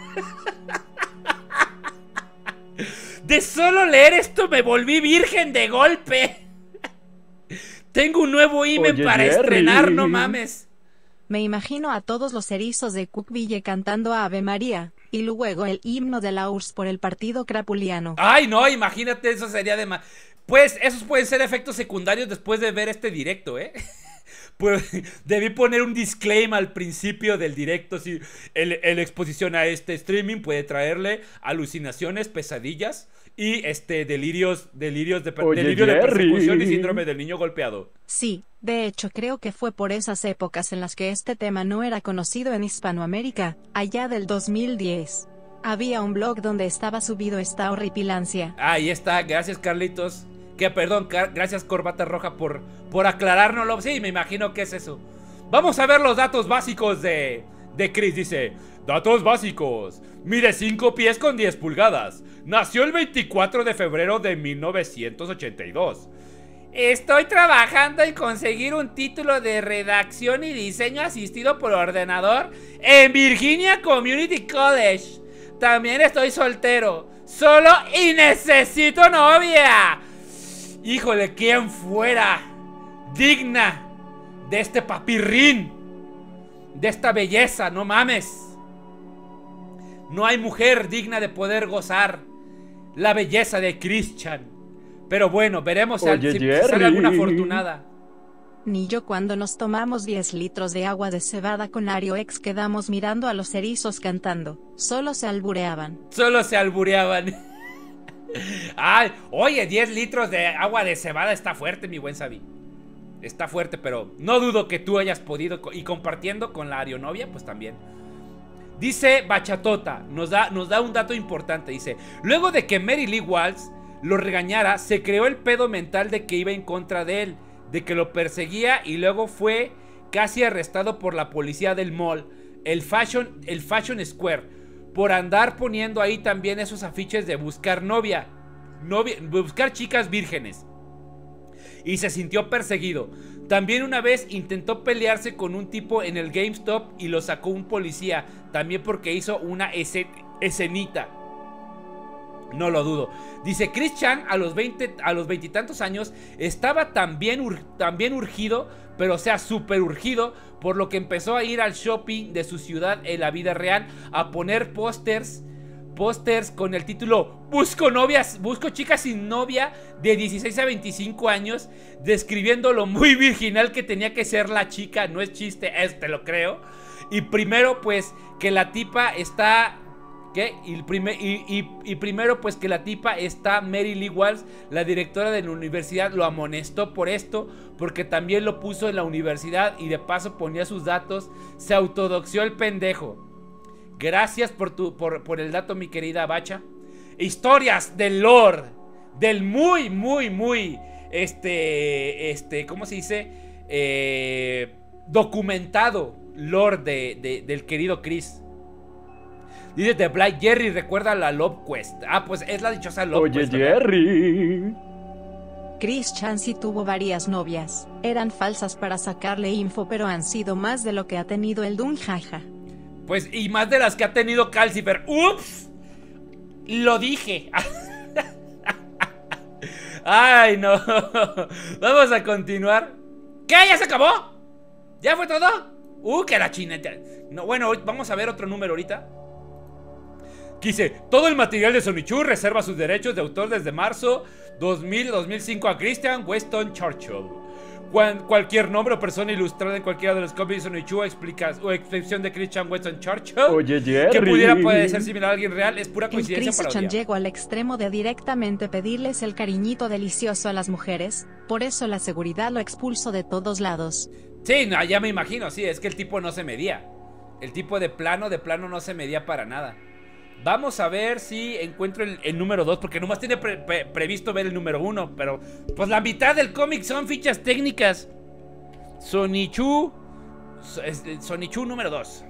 De solo leer esto me volví virgen de golpe. Tengo un nuevo himen Oye, para Jerry. estrenar, no mames. Me imagino a todos los erizos de Cookville cantando Ave María, y luego el himno de la U R S S por el partido crapuliano. Ay, no, imagínate, eso sería de más. Pues esos pueden ser efectos secundarios después de ver este directo, ¿eh? Pues debí poner un disclaimer al principio del directo. Si el, el exposición a este streaming puede traerle alucinaciones, pesadillas y este delirios, delirios de, Oye, delirio de Jerry. persecución y síndrome del niño golpeado. Sí, de hecho creo que fue por esas épocas en las que este tema no era conocido en Hispanoamérica, allá del dos mil diez. Había un blog donde estaba subido esta horripilancia. Ahí está, gracias Carlitos. Que perdón, car gracias Corbata Roja por, por aclarárnoslo. Sí, me imagino que es eso. Vamos a ver los datos básicos de, de Chris. Dice, datos básicos. Mide cinco pies con diez pulgadas. Nació el veinticuatro de febrero de mil novecientos ochenta y dos. Estoy trabajando en conseguir un título de redacción y diseño asistido por ordenador en Virginia Community College. También estoy soltero, solo y necesito novia. Híjole, ¿quién fuera digna de este papirrín? De esta belleza, no mames. No hay mujer digna de poder gozar la belleza de Christian. Pero bueno, veremos si, Oye, si Jerry. sale alguna afortunada. Ni yo cuando nos tomamos diez litros de agua de cebada con Ario X quedamos mirando a los erizos cantando, solo se albureaban. Solo se albureaban. Ay, oye, diez litros de agua de cebada está fuerte, mi buen Sabi. Está fuerte, pero no dudo que tú hayas podido. Y compartiendo con la arionovia, pues también. Dice Bachatota, nos da, nos da un dato importante. Dice, luego de que Mary Lee Walsh lo regañara, se creó el pedo mental de que iba en contra de él, de que lo perseguía, y luego fue casi arrestado por la policía del mall, el Fashion, el Fashion Square, por andar poniendo ahí también esos afiches de buscar novia, novia, buscar chicas vírgenes. Y se sintió perseguido. También una vez intentó pelearse con un tipo en el GameStop y lo sacó un policía, también porque hizo una escenita. No lo dudo. Dice, Christian a los veinte, a los veintitantos años estaba también, ur, también urgido, pero o sea, súper urgido, por lo que empezó a ir al shopping de su ciudad en la vida real, a poner pósters, pósters con el título Busco novias, busco chicas sin novia de dieciséis a veinticinco años, describiendo lo muy virginal que tenía que ser la chica. No es chiste, este lo creo. Y primero pues que la tipa está... ¿Qué? Y, primer, y, y, y primero pues que la tipa está Mary Lee Walsh, la directora de la universidad, lo amonestó por esto, porque también lo puso en la universidad y de paso ponía sus datos. Se autodoxió el pendejo. Gracias por, tu, por, por el dato, mi querida Bacha. Historias del lore, del muy, muy, muy, este, este, ¿cómo se dice? Eh, documentado lore de, de, del querido Chris. Dice The Black Jerry, recuerda la Love Quest. Ah, pues es la dichosa Love Oye, Quest. Oye, Jerry. Christian sí tuvo varias novias. Eran falsas para sacarle info, pero han sido más de lo que ha tenido el Dun, jaja. Pues, y más de las que ha tenido Calcifer. ¡Ups! Lo dije. Ay, no. Vamos a continuar. ¿Qué? ¿Ya se acabó? ¿Ya fue todo? Uh, que la chineta. No, bueno, vamos a ver otro número ahorita. Dice, todo el material de Sonichu reserva sus derechos de autor desde marzo dos mil a dos mil cinco a Christian Weston Churchill. Cual, cualquier nombre o persona ilustrada en cualquiera de los cómics de Sonichu explica, o excepción de Christian Weston Churchill, Oye, Jerry, que pudiera puede ser similar a alguien real, es pura El coincidencia para Christian odiar. llegó al extremo de directamente pedirles el cariñito delicioso a las mujeres, por eso la seguridad lo expulsó de todos lados. Sí, no, ya me imagino, sí, es que el tipo no se medía. El tipo de plano, de plano no se medía para nada. Vamos a ver si encuentro el, el número dos, porque nomás tiene pre, pre, previsto ver el número uno, pero pues la mitad del cómic son fichas técnicas. Sonichu. Sonichu número dos.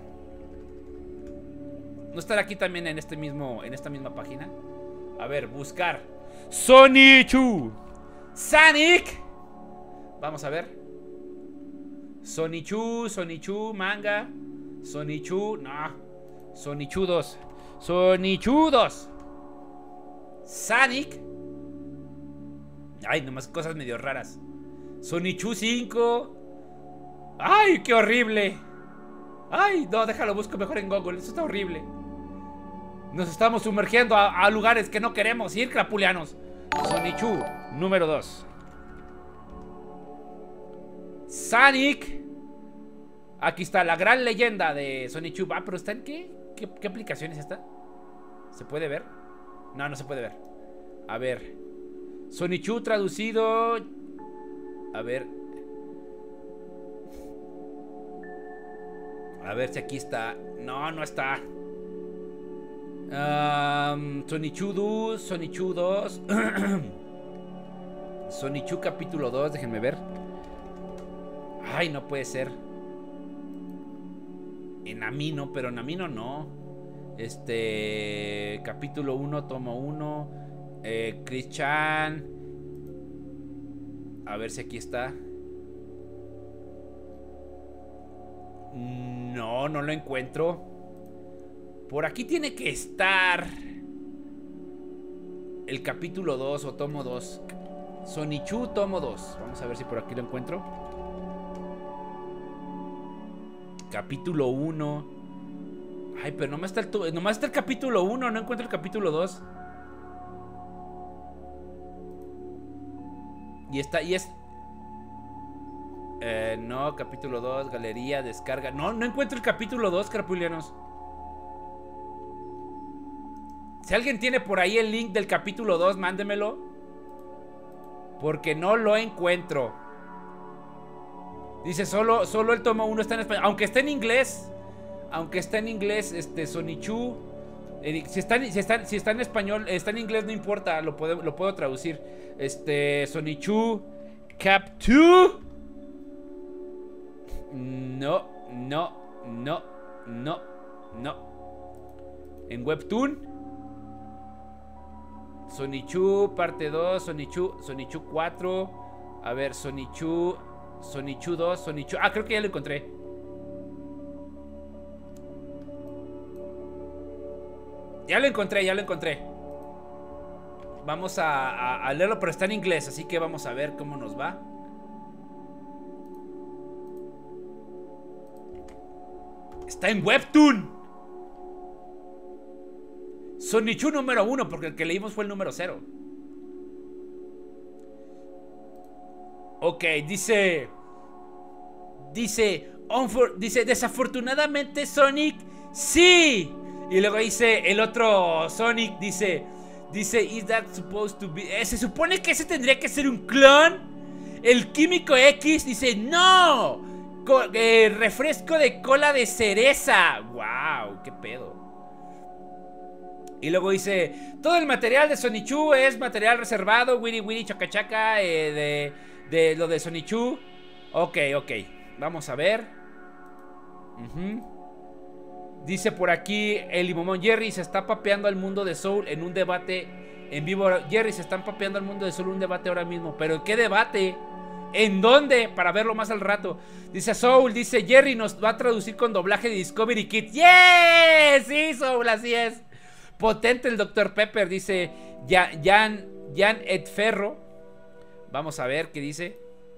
¿No estará aquí también en este mismo, en esta misma página? A ver, buscar Sonichu Sonic. Vamos a ver. Sonichu, Sonichu, manga. Sonichu, no. Sonichu dos. Sonichu dos. Sonic. Ay, nomás cosas medio raras. Sonichu cinco. Ay, qué horrible. Ay, no, déjalo, busco mejor en Google. Eso está horrible. Nos estamos sumergiendo a, a lugares que no queremos ir, crapulianos. Sonichu número dos. Sonic. Aquí está la gran leyenda de Sonichu. Ah, pero ¿está en qué? ¿Qué, qué aplicación es esta? ¿Se puede ver? No, no se puede ver. A ver. Sonichu traducido. A ver. A ver si aquí está. No, no está. um, Sonichu dos. Sonichu dos. Sonichu capítulo dos. Déjenme ver. Ay, no puede ser. En Amino, pero en Amino no. Este. Capítulo uno, tomo uno. Eh, Chris Chan. A ver si aquí está. No, no lo encuentro. Por aquí tiene que estar el capítulo dos o tomo dos. Sonichu tomo dos. Vamos a ver si por aquí lo encuentro. Capítulo uno. Ay, pero nomás está el, nomás está el capítulo uno. No encuentro el capítulo dos. Y está, y es... Eh, no, capítulo dos, galería, descarga. No, no encuentro el capítulo dos, crapulianos. Si alguien tiene por ahí el link del capítulo dos, mándemelo. Porque no lo encuentro. Dice, solo, solo el tomo uno está en español. Aunque está en inglés. Aunque está en inglés, este, Sonichu. Eh, si, está, si, está, si está en español, está en inglés, no importa. Lo puedo, lo puedo traducir. Este, Sonichu Cap dos. No, no, no, no, no. En Webtoon. Sonichu parte dos. Sonichu, Sonichu cuatro. A ver, Sonichu. Sonichu dos, Sonichu... Ah, creo que ya lo encontré. Ya lo encontré, ya lo encontré. Vamos a, a, a leerlo, pero está en inglés, así que vamos a ver cómo nos va. Está en Webtoon. Sonichu número uno, porque el que leímos fue el número cero. Ok, dice... Dice... Dice, desafortunadamente Sonic, sí. Y luego dice el otro Sonic, dice... Dice, is that supposed to be... Eh, se supone que ese tendría que ser un clon. El Químico X dice, no. Co eh, refresco de cola de cereza. Wow, qué pedo. Y luego dice, todo el material de Sonichu es material reservado. Wiri Wiri Chaca Chaca, eh, de, de lo de Sonichu. Ok, ok, vamos a ver. uh-huh. Dice por aquí el Limomón, Jerry se está papeando al mundo de Soul en un debate en vivo. Jerry se están papeando al mundo de Soul en un debate ahora mismo. ¿Pero qué debate? ¿En dónde? Para verlo más al rato. Dice Soul, dice Jerry nos va a traducir con doblaje de Discovery Kids. ¡Yes! Sí, Soul, así es. Potente el doctor Pepper, dice Jan, Jan, Jan Edferro. Vamos a ver qué dice.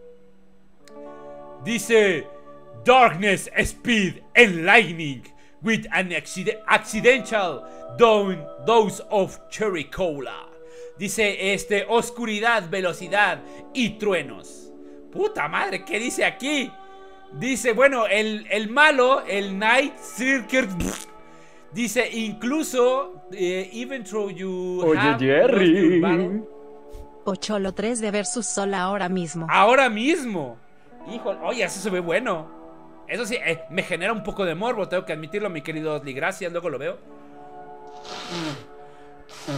Dice Darkness, Speed and Lightning with an accident accidental down dose of cherry cola. Dice este oscuridad, velocidad y truenos. Puta madre, ¿qué dice aquí? Dice, bueno, el, el malo, el Night Circuit. Dice, incluso, eh, even though you Oye, have Jerry. Pocholo tres de versus Sol ahora mismo. Ahora mismo. Híjole, oye, eso se ve bueno. Eso sí, eh, me genera un poco de morbo, tengo que admitirlo, mi querido Osli. Gracias, luego lo veo.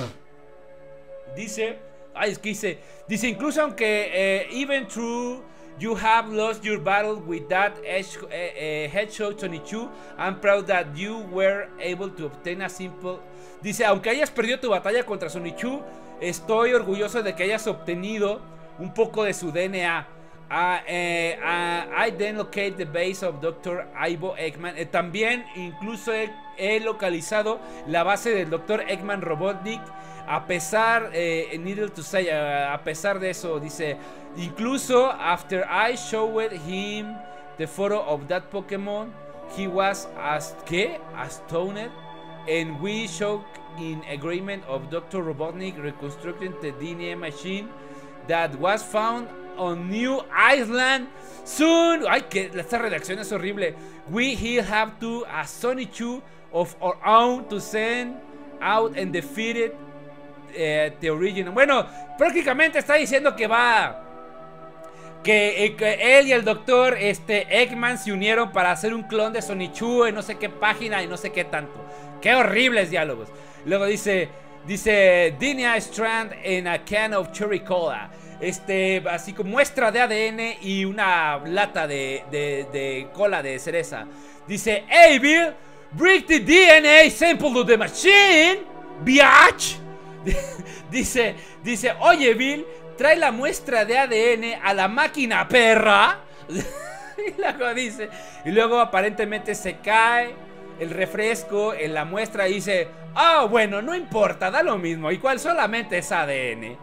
Dice, ay, es que dice, dice, incluso aunque, eh, even through You have lost your battle with that edge, uh, uh, Hedgehog Sonichu. I'm proud that you were able to obtain a simple... Dice, aunque hayas perdido tu batalla contra Sonichu, estoy orgulloso de que hayas obtenido un poco de su D N A. Uh, uh, uh, I then locate the base of doctor Ivo Eggman. Eh, también incluso he, he localizado la base del doctor Eggman Robotnik. A pesar, eh, needle to say, uh, a pesar de eso, dice, incluso after I showed him the photo of that Pokémon, he was as ¿qué? Astounded, and we showed in agreement of doctor Robotnik reconstructing the D N A machine that was found on New Island soon. Ay, que esta redacción es horrible. We will have to a Sonichu of our own to send out and defeat it. Eh, the original. Bueno, prácticamente está diciendo que va que, eh, que él y el doctor este, Eggman se unieron para hacer un clon de Sonichu en no sé qué página y no sé qué tanto. Qué horribles diálogos. Luego dice dice D N A strand in a can of cherry cola. Este, así como muestra de A D N y una lata de, de, de cola de cereza. Dice, hey Bill, bring the D N A sample to the machine, biatch. Dice, dice, oye Bill, trae la muestra de A D N a la máquina, perra. Y luego dice, y luego aparentemente se cae el refresco en la muestra y dice, ah, oh, bueno, no importa, da lo mismo, igual solamente es A D N.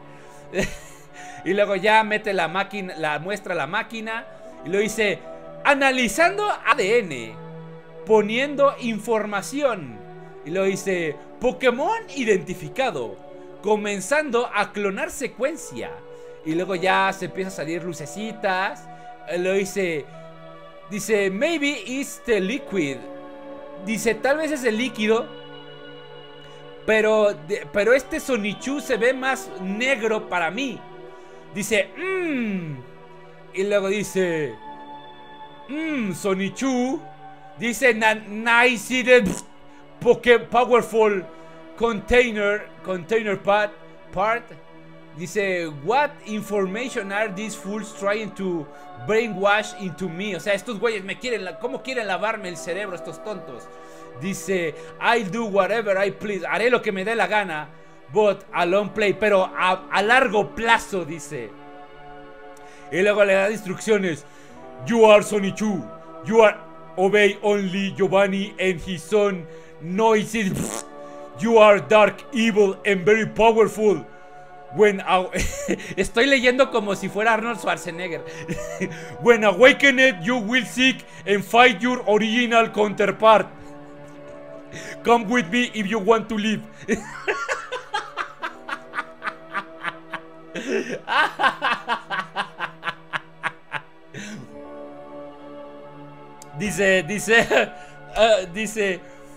Y luego ya mete la máquina, la muestra a la máquina y lo dice, analizando A D N, poniendo información. Y lo dice, Pokémon identificado, comenzando a clonar secuencia. Y luego ya se empieza a salir lucecitas. Lo dice, dice, maybe it's the liquid. Dice, tal vez es el líquido. Pero, de, pero este Sonichu se ve más negro para mí. Dice, mmm. Y luego dice, mmm, Sonichu. Dice, nice, Poké Powerful Container Container part, part. Dice, what information are these fools trying to brainwash into me? O sea, estos güeyes me quieren, ¿cómo quieren lavarme el cerebro estos tontos? Dice, I'll do whatever I please. Haré lo que me dé la gana, but a long play, pero a, a largo plazo, dice. Y luego le da instrucciones. You are Sonichu. You are obey only Giovanni and his son Noisy. You are dark, evil and very powerful. When estoy leyendo como si fuera Arnold Schwarzenegger. When awakened, you will seek and fight your original counterpart. Come with me if you want to live. Dice, dice, uh, dice,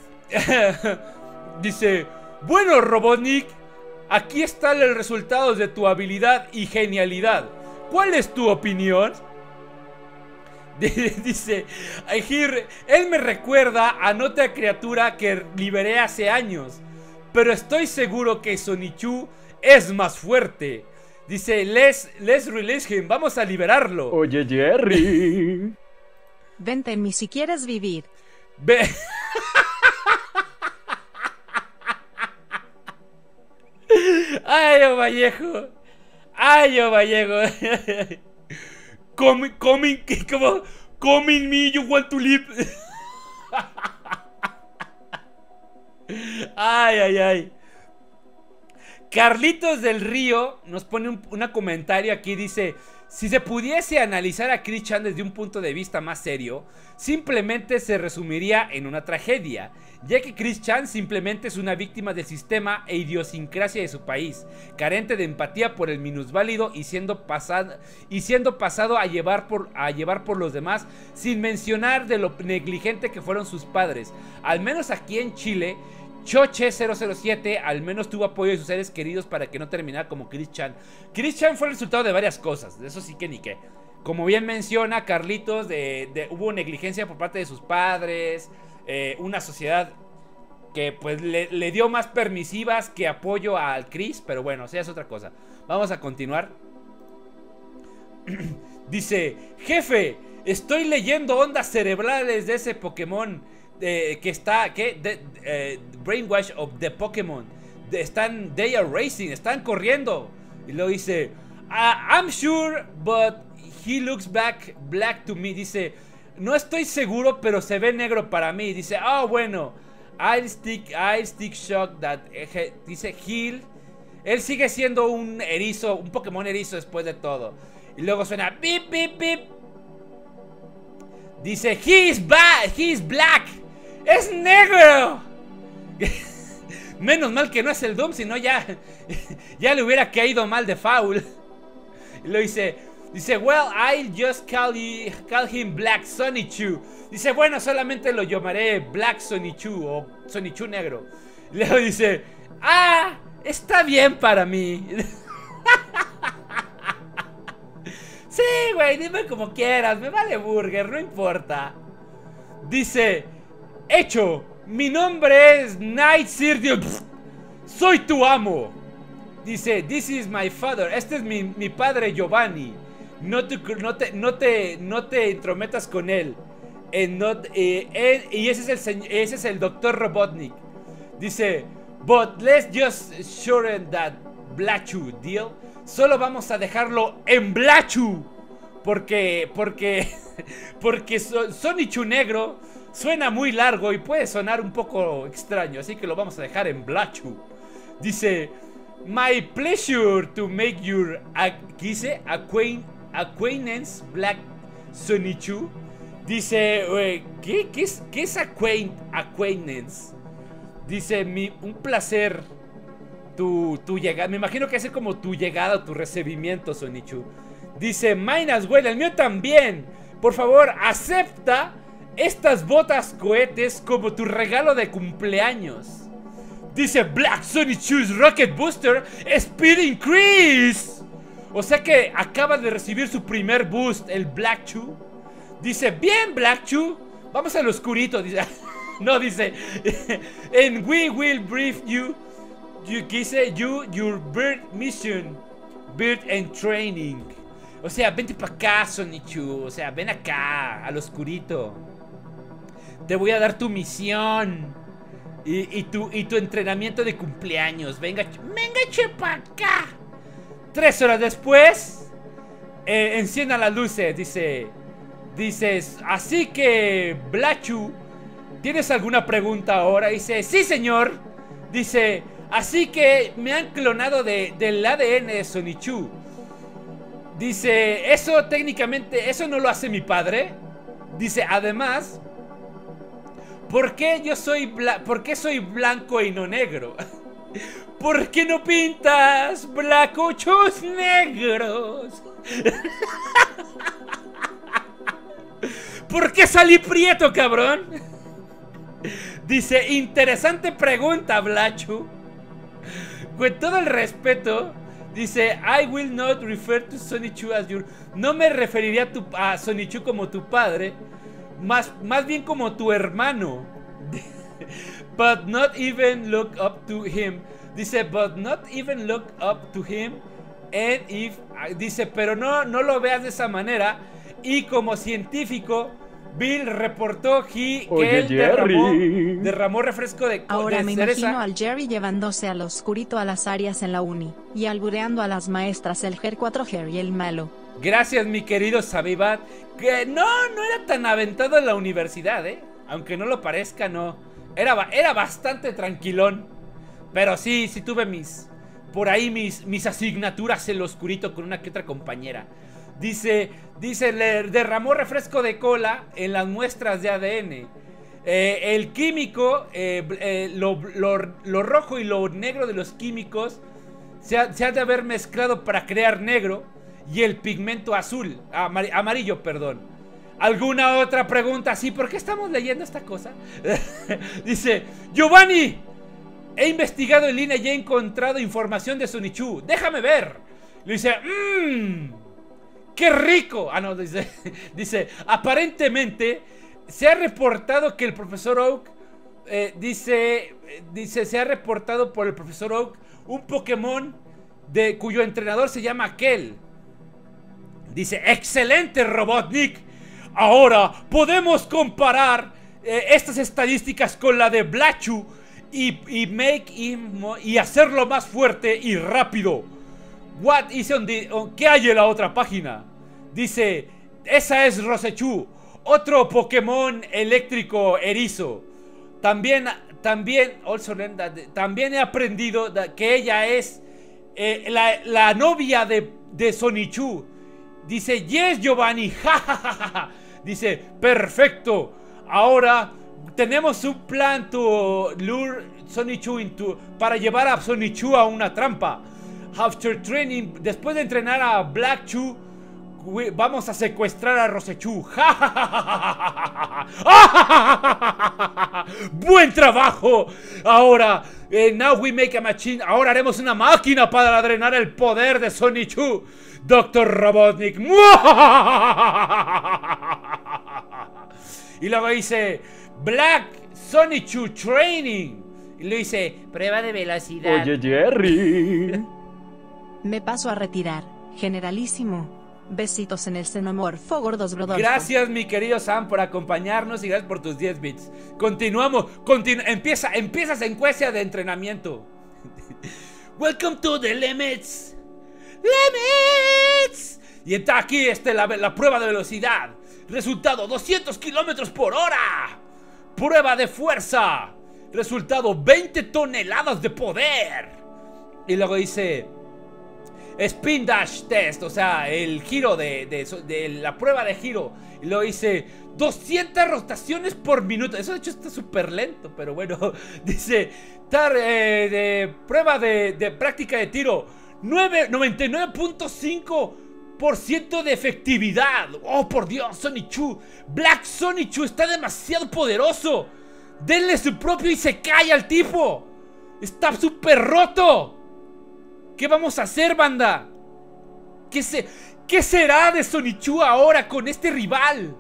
dice, bueno, Robotnik, aquí están los resultados de tu habilidad y genialidad. ¿Cuál es tu opinión? Dice, él me recuerda a otra criatura que liberé hace años, pero estoy seguro que Sonichu es más fuerte. Dice, let's, let's release him, vamos a liberarlo. Oye, Jerry. Vente en mí si quieres vivir. Ve. Ay, oh Vallejo. Ay, oh Vallejo. Coming, coming, como, coming me, you want to live. Ay, ay, ay. Carlitos del Río nos pone un una comentario aquí, dice, si se pudiese analizar a Chris Chan desde un punto de vista más serio, simplemente se resumiría en una tragedia, ya que Chris Chan simplemente es una víctima del sistema e idiosincrasia de su país, carente de empatía por el minusválido y siendo pasado, y siendo pasado a llevar, por, a llevar por los demás, sin mencionar de lo negligente que fueron sus padres. Al menos aquí en Chile, Choche cero cero siete al menos tuvo apoyo de sus seres queridos para que no terminara como Chris Chan. Chris Chan fue el resultado de varias cosas, de eso sí que ni qué. Como bien menciona Carlitos, de, de, hubo negligencia por parte de sus padres, eh, una sociedad que pues le, le dio más permisivas que apoyo al Chris, pero bueno, o sea, es otra cosa. Vamos a continuar. Dice, jefe, estoy leyendo ondas cerebrales de ese Pokémon eh, que está, que de, eh, Brainwash of the Pokémon. De, están, they are racing, están corriendo. Y luego dice, uh, I'm sure, but he looks back black to me. Dice, no estoy seguro, pero se ve negro para mí. Dice, oh, bueno, I'll stick, I'll stick shock that. Eh, dice, he'll. Él sigue siendo un erizo, un Pokémon erizo después de todo. Y luego suena, beep, beep, beep. Dice, he's bad, he's black. Es negro. Menos mal que no es el Doom, sino ya, ya le hubiera caído mal de foul. Y lo dice, dice, well, I'll just call, you, call him Black Sonichu. Dice, bueno, solamente lo llamaré Black Sonichu o Sonichu negro. Y luego dice, ah, está bien para mí. Sí, güey, dime como quieras, me vale burger, no importa. Dice, hecho, mi nombre es Night Sirdio. Soy tu amo. Dice, this is my father. Este es mi, mi padre Giovanni. No te, no te, no te, no te entrometas con él. And not, eh, eh, y ese es, el, ese es el doctor Robotnik. Dice, but let's just shorten that Blachu deal. Solo vamos a dejarlo en Blachu. Porque, porque, porque so, Sonichu negro suena muy largo y puede sonar un poco extraño. Así que lo vamos a dejar en Blachu. Dice, my pleasure to make your, dice, acquaint, acquaintance, Black Sonichu. Dice, ¿qué, qué es, qué es acquaint, acquaintance? Dice, mi, un placer tu, tu llegada. Me imagino que es como tu llegada o tu recibimiento, Sonichu. Dice, mine as well, el mío también. Por favor, acepta estas botas cohetes como tu regalo de cumpleaños. Dice, Black Sonichu's Rocket Booster Speed Increase. O sea que acaba de recibir su primer boost, el Black Chu. Dice, bien, Black Chu, vamos al oscurito. Dice, no, dice, and we will brief you. You dice, you, your bird mission, bird and training. O sea, vente para acá, Sonichu. O sea, ven acá, al oscurito. Te voy a dar tu misión. Y, y, tu, y tu entrenamiento de cumpleaños. Venga, venga, che para acá. Tres horas después, eh, encienda las luces. Dice, dices, así que, Blachu, ¿tienes alguna pregunta ahora? Dice, sí, señor. Dice, así que me han clonado de, del A D N de Sonichu. Dice, eso técnicamente, eso no lo hace mi padre. Dice, además, ¿por qué yo soy bla ¿por qué soy blanco y no negro? ¿Por qué no pintas blacochos negros? ¿Por qué salí prieto, cabrón? Dice, interesante pregunta, Blachu. Con todo el respeto. Dice, I will not refer to Sonichu as your... No me referiría a, tu, a Sonichu como tu padre, más, más bien como tu hermano. But not even look up to him. Dice, but not even look up to him. And if... Dice, pero no, no lo veas de esa manera. Y como científico, Bill reportó he, Oye, que él derramó, Jerry. derramó refresco de, Ahora de me cereza. imagino al Jerry llevándose al oscurito a las áreas en la uni, y albureando a las maestras el Ger cuatro Harry el malo. Gracias, mi querido Sabibat. Que no, no era tan aventado en la universidad, ¿eh? Aunque no lo parezca, no. Era, era bastante tranquilón. Pero sí, sí tuve mis... Por ahí mis, mis asignaturas en lo oscurito con una que otra compañera. Dice, dice, le derramó refresco de cola en las muestras de A D N. Eh, el químico, eh, eh, lo, lo, lo rojo y lo negro de los químicos se ha, se ha de haber mezclado para crear negro. Y el pigmento azul, amar, amarillo, perdón. ¿Alguna otra pregunta? Sí, ¿por qué estamos leyendo esta cosa? Dice, Giovanni, he investigado en línea y he encontrado información de Sonichu. Déjame ver. Le dice, mmm, ¡qué rico! Ah, no, dice, dice, aparentemente se ha reportado que el profesor Oak, eh, dice, dice, se ha reportado por el profesor Oak un Pokémon de, cuyo entrenador se llama Kel. Dice, excelente Robotnik. Ahora podemos comparar eh, estas estadísticas con la de Blachu y, y make him, y hacerlo más fuerte y rápido. What is on the, on, ¿qué hay en la otra página? Dice, esa es Rosechu, otro Pokémon eléctrico erizo. También, también, also, también he aprendido que ella es eh, la, la novia de, de Sonichu. Dice, yes, Giovanni, jajajaja. Dice, perfecto. Ahora tenemos un plan to lure Sonichu into, para llevar a Sonichu a una trampa. After training, después de entrenar a Blackchu, vamos a secuestrar a Rosechu. ¡Buen trabajo! Ahora, eh, now we make a machine. Ahora haremos una máquina para drenar el poder de Sonichu. Doctor Robotnik. Y luego dice Black Sonichu Training. Y le dice prueba de velocidad. Oye, Jerry. Me paso a retirar, generalísimo. Besitos en el xenomorfo gordos Rodolfo. Gracias, mi querido Sam, por acompañarnos y gracias por tus diez bits. Continuamos, continu empieza, empieza secuencia de entrenamiento. Welcome to the limits. Limits. Y está aquí este, la, la prueba de velocidad. Resultado doscientos kilómetros por hora. Prueba de fuerza. Resultado veinte toneladas de poder. Y luego dice Spin Dash Test, o sea, el giro de, de, de la prueba de giro. Y luego dice doscientas rotaciones por minuto. Eso de hecho está súper lento, pero bueno. Dice tar, eh, de prueba de, de práctica de tiro, noventa y nueve punto cinco por ciento de efectividad. Oh, por Dios, Sonichu. Black Sonichu está demasiado poderoso. Denle su propio y se cae al tipo. Está súper roto. ¿Qué vamos a hacer, banda? ¿Qué, se, ¿Qué será de Sonichu ahora con este rival?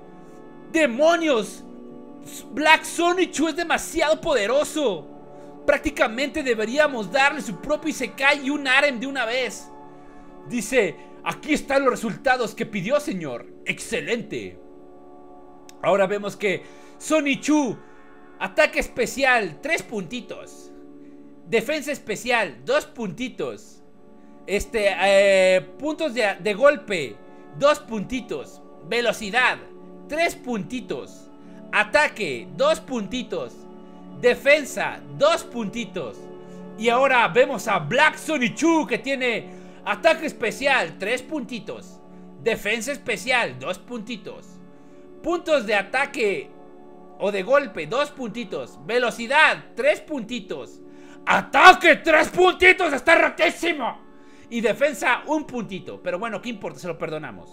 ¡Demonios! Black Sonichu es demasiado poderoso. Prácticamente deberíamos darle su propio Isekai y un harem de una vez. Dice, aquí están los resultados que pidió, señor. ¡Excelente! Ahora vemos que Sonichu, ataque especial, tres puntitos. Defensa especial, dos puntitos. Este, eh, puntos de, de golpe, dos puntitos. Velocidad, tres puntitos. Ataque, dos puntitos. Defensa, dos puntitos. Y ahora vemos a Black Sonichu, que tiene ataque especial, tres puntitos. Defensa especial, dos puntitos. Puntos de ataque o de golpe, dos puntitos. Velocidad, tres puntitos. ¡Ataque! ¡Tres puntitos! ¡Está rotísimo! Y defensa, un puntito. Pero bueno, ¿qué importa? Se lo perdonamos.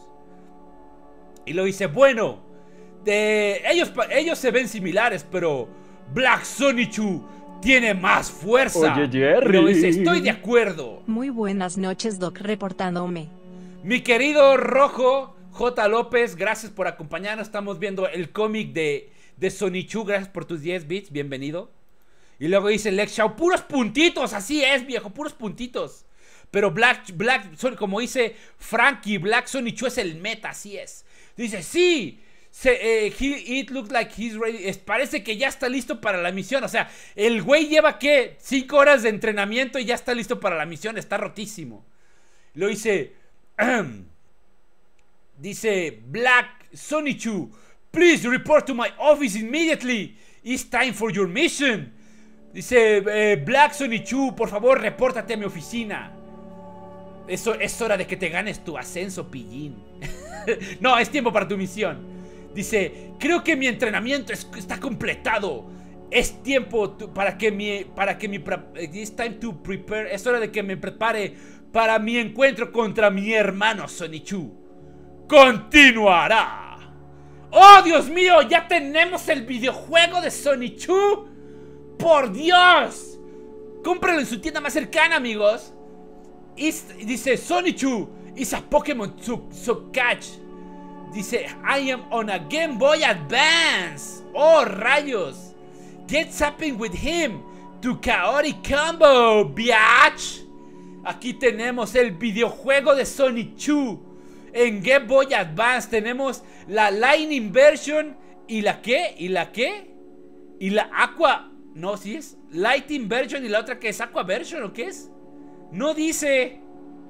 Y lo dice, bueno, de... ellos, ellos se ven similares, pero Black Sonichu tiene más fuerza. Oye, Jerry. Y lo dice, estoy de acuerdo. Muy buenas noches, Doc, reportándome. Mi querido Rojo J. López, gracias por acompañarnos. Estamos viendo el cómic de, de Sonichu. Gracias por tus diez bits, bienvenido. Y luego dice Lex Shaw, puros puntitos, así es, viejo, puros puntitos. Pero Black, Black, como dice Frankie, Black Sonichu es el meta, así es. Dice, sí, se, eh, he, it looks like he's ready. Es, parece que ya está listo para la misión. O sea, el güey lleva, ¿qué? Cinco horas de entrenamiento y ya está listo para la misión, está rotísimo. Lo dice, dice Black Sonichu, please report to my office immediately. It's time for your mission. Dice, eh, Black Sonichu, por favor, repórtate a mi oficina. Eso es hora de que te ganes tu ascenso, pillín. No, es tiempo para tu misión. Dice, creo que mi entrenamiento es, está completado. Es tiempo to, para que mi... Para que mi... It's time to prepare. Es hora de que me prepare para mi encuentro contra mi hermano Sonichu. Continuará. ¡Oh, Dios mío! ¡Ya tenemos el videojuego de Sonichu! ¡Por Dios! Cómpralo en su tienda más cercana, amigos. Is, dice Sonichu is a Pokémon to, to catch. Dice I am on a Game Boy Advance. ¡Oh, rayos! Get zapping with him to Chaotic Combo, biatch. Aquí tenemos el videojuego de Sonichu. En Game Boy Advance tenemos la Lightning version. ¿Y la qué? ¿Y la qué? Y la Aqua. No, sí es Lightning version. ¿Y la otra qué es? ¿Aqua version o qué es? No dice.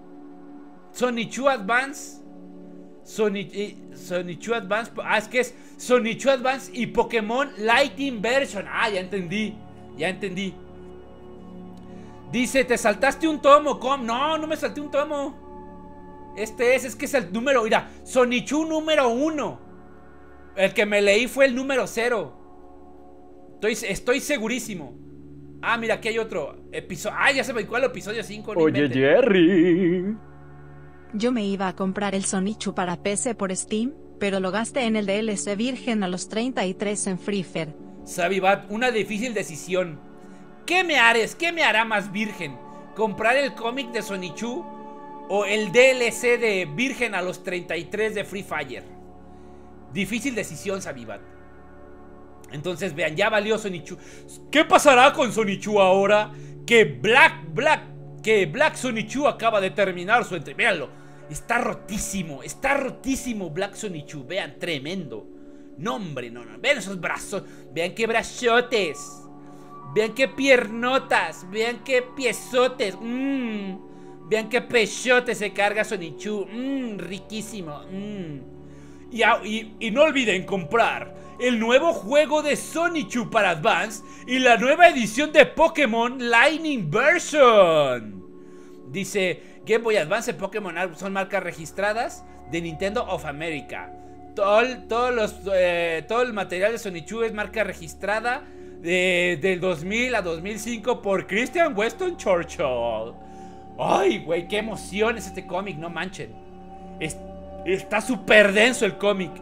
Sonichu Advance. Sonichu, Sonichu Advance. Ah, es que es Sonichu Advance y Pokémon Lightning version. Ah, ya entendí. Ya entendí. Dice, ¿te saltaste un tomo? ¿Cómo? No, no me salté un tomo. Este es, es que es el número. Mira, Sonichu número uno. El que me leí fue el número cero. Estoy, estoy segurísimo. Ah, mira, aquí hay otro episodio. Ah, ya se me cuál episodio cinco. Oye, Jerry. Yo me iba a comprar el Sonichu para P C por Steam, pero lo gasté en el D L C virgen a los treinta y tres en Free Fire. Sabibat, una difícil decisión. ¿Qué me harás? ¿Qué me hará más virgen? ¿Comprar el cómic de Sonichu o el D L C de virgen a los treinta y tres de Free Fire? Difícil decisión, Sabibat. Entonces, vean, ya valió Sonichu. ¿Qué pasará con Sonichu ahora? Que Black, Black, que Black Sonichu acaba de terminar su entre... Véanlo, está rotísimo, está rotísimo Black Sonichu. Vean, tremendo. No, hombre, no, no. Vean esos brazos, vean qué brazotes. Vean qué piernotas, vean qué piezotes. Mmm. Vean qué pechote se carga Sonichu. Mmm, riquísimo. Mmm. Y, y, y no olviden comprar el nuevo juego de Sonichu para Advance y la nueva edición de Pokémon Lightning Version. Dice, Game Boy Advance y Pokémon son marcas registradas de Nintendo of America. Todo, todos los, eh, todo el material de Sonichu es marca registrada de, del dos mil a dos mil cinco por Christian Weston Churchill. Ay, güey, qué emoción es este cómic, no manchen. Es, está súper denso el cómic.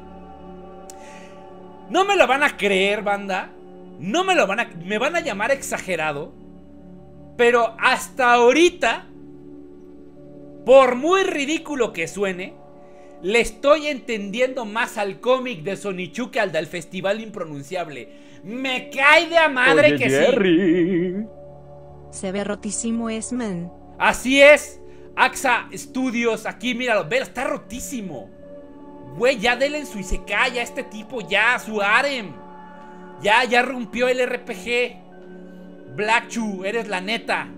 No me lo van a creer, banda. No me lo van a... Me van a llamar exagerado. Pero hasta ahorita, por muy ridículo que suene, le estoy entendiendo más al cómic de Sonichu que al del Festival Impronunciable. Me cae de a madre. Oye, que Jerry. Sí. Se ve rotísimo, Esmen. Así es. Axa Studios, aquí míralo, ve, está rotísimo. Güey, ya denle en su isekai a este tipo, ya, su harem. Ya, ya rompió el R P G. Black Chu, eres la neta.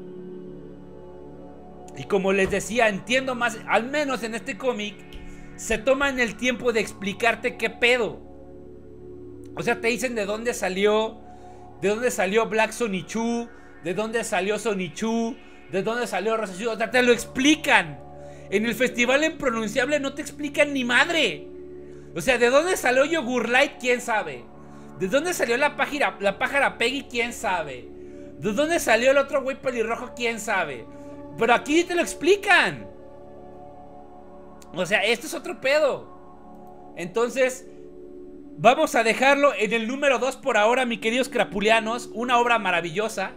Y como les decía, entiendo más, al menos en este cómic, se toman el tiempo de explicarte qué pedo. O sea, te dicen de dónde salió, de dónde salió Black Sonichu, de dónde salió Sonichu, de dónde salió Rosachu. O sea, te lo explican. En el Festival Impronunciable no te explican ni madre. O sea, de dónde salió Yogur Light, quién sabe. De dónde salió la pájara, la pájara Peggy, quién sabe. De dónde salió el otro güey pelirrojo, quién sabe. Pero aquí te lo explican. O sea, esto es otro pedo. Entonces, vamos a dejarlo en el número dos por ahora, mis queridos crapulianos. Una obra maravillosa.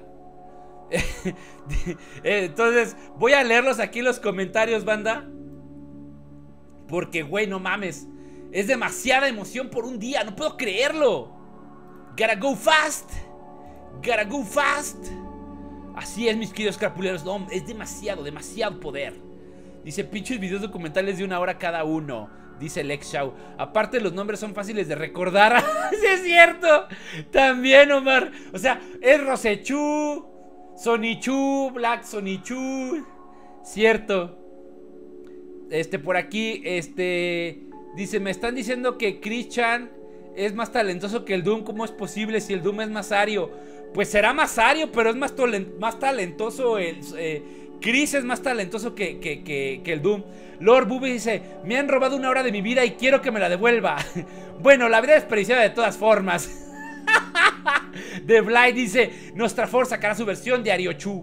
Entonces, voy a leerlos aquí en los comentarios, banda. Porque, güey, no mames. Es demasiada emoción por un día, no puedo creerlo. Gotta go fast. Gotta go fast. Así es, mis queridos crapuleros. No, es demasiado, demasiado poder. Dice, pinches videos documentales de una hora cada uno. Dice Lex Shaw. Aparte, los nombres son fáciles de recordar. Sí, es cierto. También, Omar. O sea, es Rosechu, Sonichu, Black Sonichu. Cierto. Este, por aquí, este... Dice, me están diciendo que Chris-chan es más talentoso que el Doom. ¿Cómo es posible si el Doom es más ario? Pues será más ario, pero es más, más talentoso el... Eh, Chris es más talentoso que, que, que, que el Doom. Lord Booby dice, me han robado una hora de mi vida y quiero que me la devuelva. Bueno, la vida es desperdiciada de todas formas. The Blind dice, nuestra Force sacará su versión de Ariochu.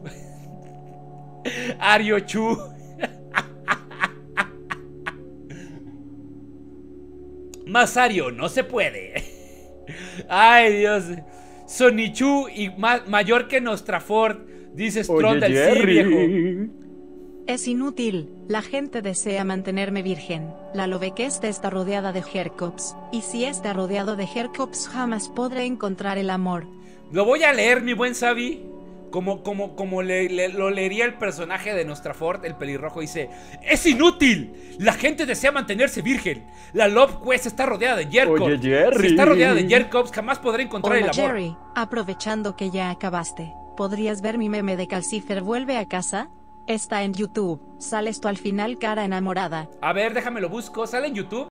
Ariochu. Más ario no se puede. Ay, Dios. Sonichu y ma mayor que Nostrafort. Dice Strong del sí, viejo. Es inútil, la gente desea mantenerme virgen. La Lovequest está rodeada de Hercops, y si está rodeado de Hercops jamás podré encontrar el amor. Lo voy a leer, mi buen Sabi. Como, como, como le, le- lo leería el personaje de Nostrafort, el pelirrojo, dice: ¡es inútil! La gente desea mantenerse virgen. La Love Quest está rodeada de Jerkops. Oye, Jerry. Si está rodeada de Jerkops, jamás podrá encontrar Hola el amor. Jerry, aprovechando que ya acabaste, ¿podrías ver mi meme de Calcifer vuelve a casa? Está en YouTube, sales tú al final cara enamorada. A ver, déjame lo busco. ¿Sale en YouTube?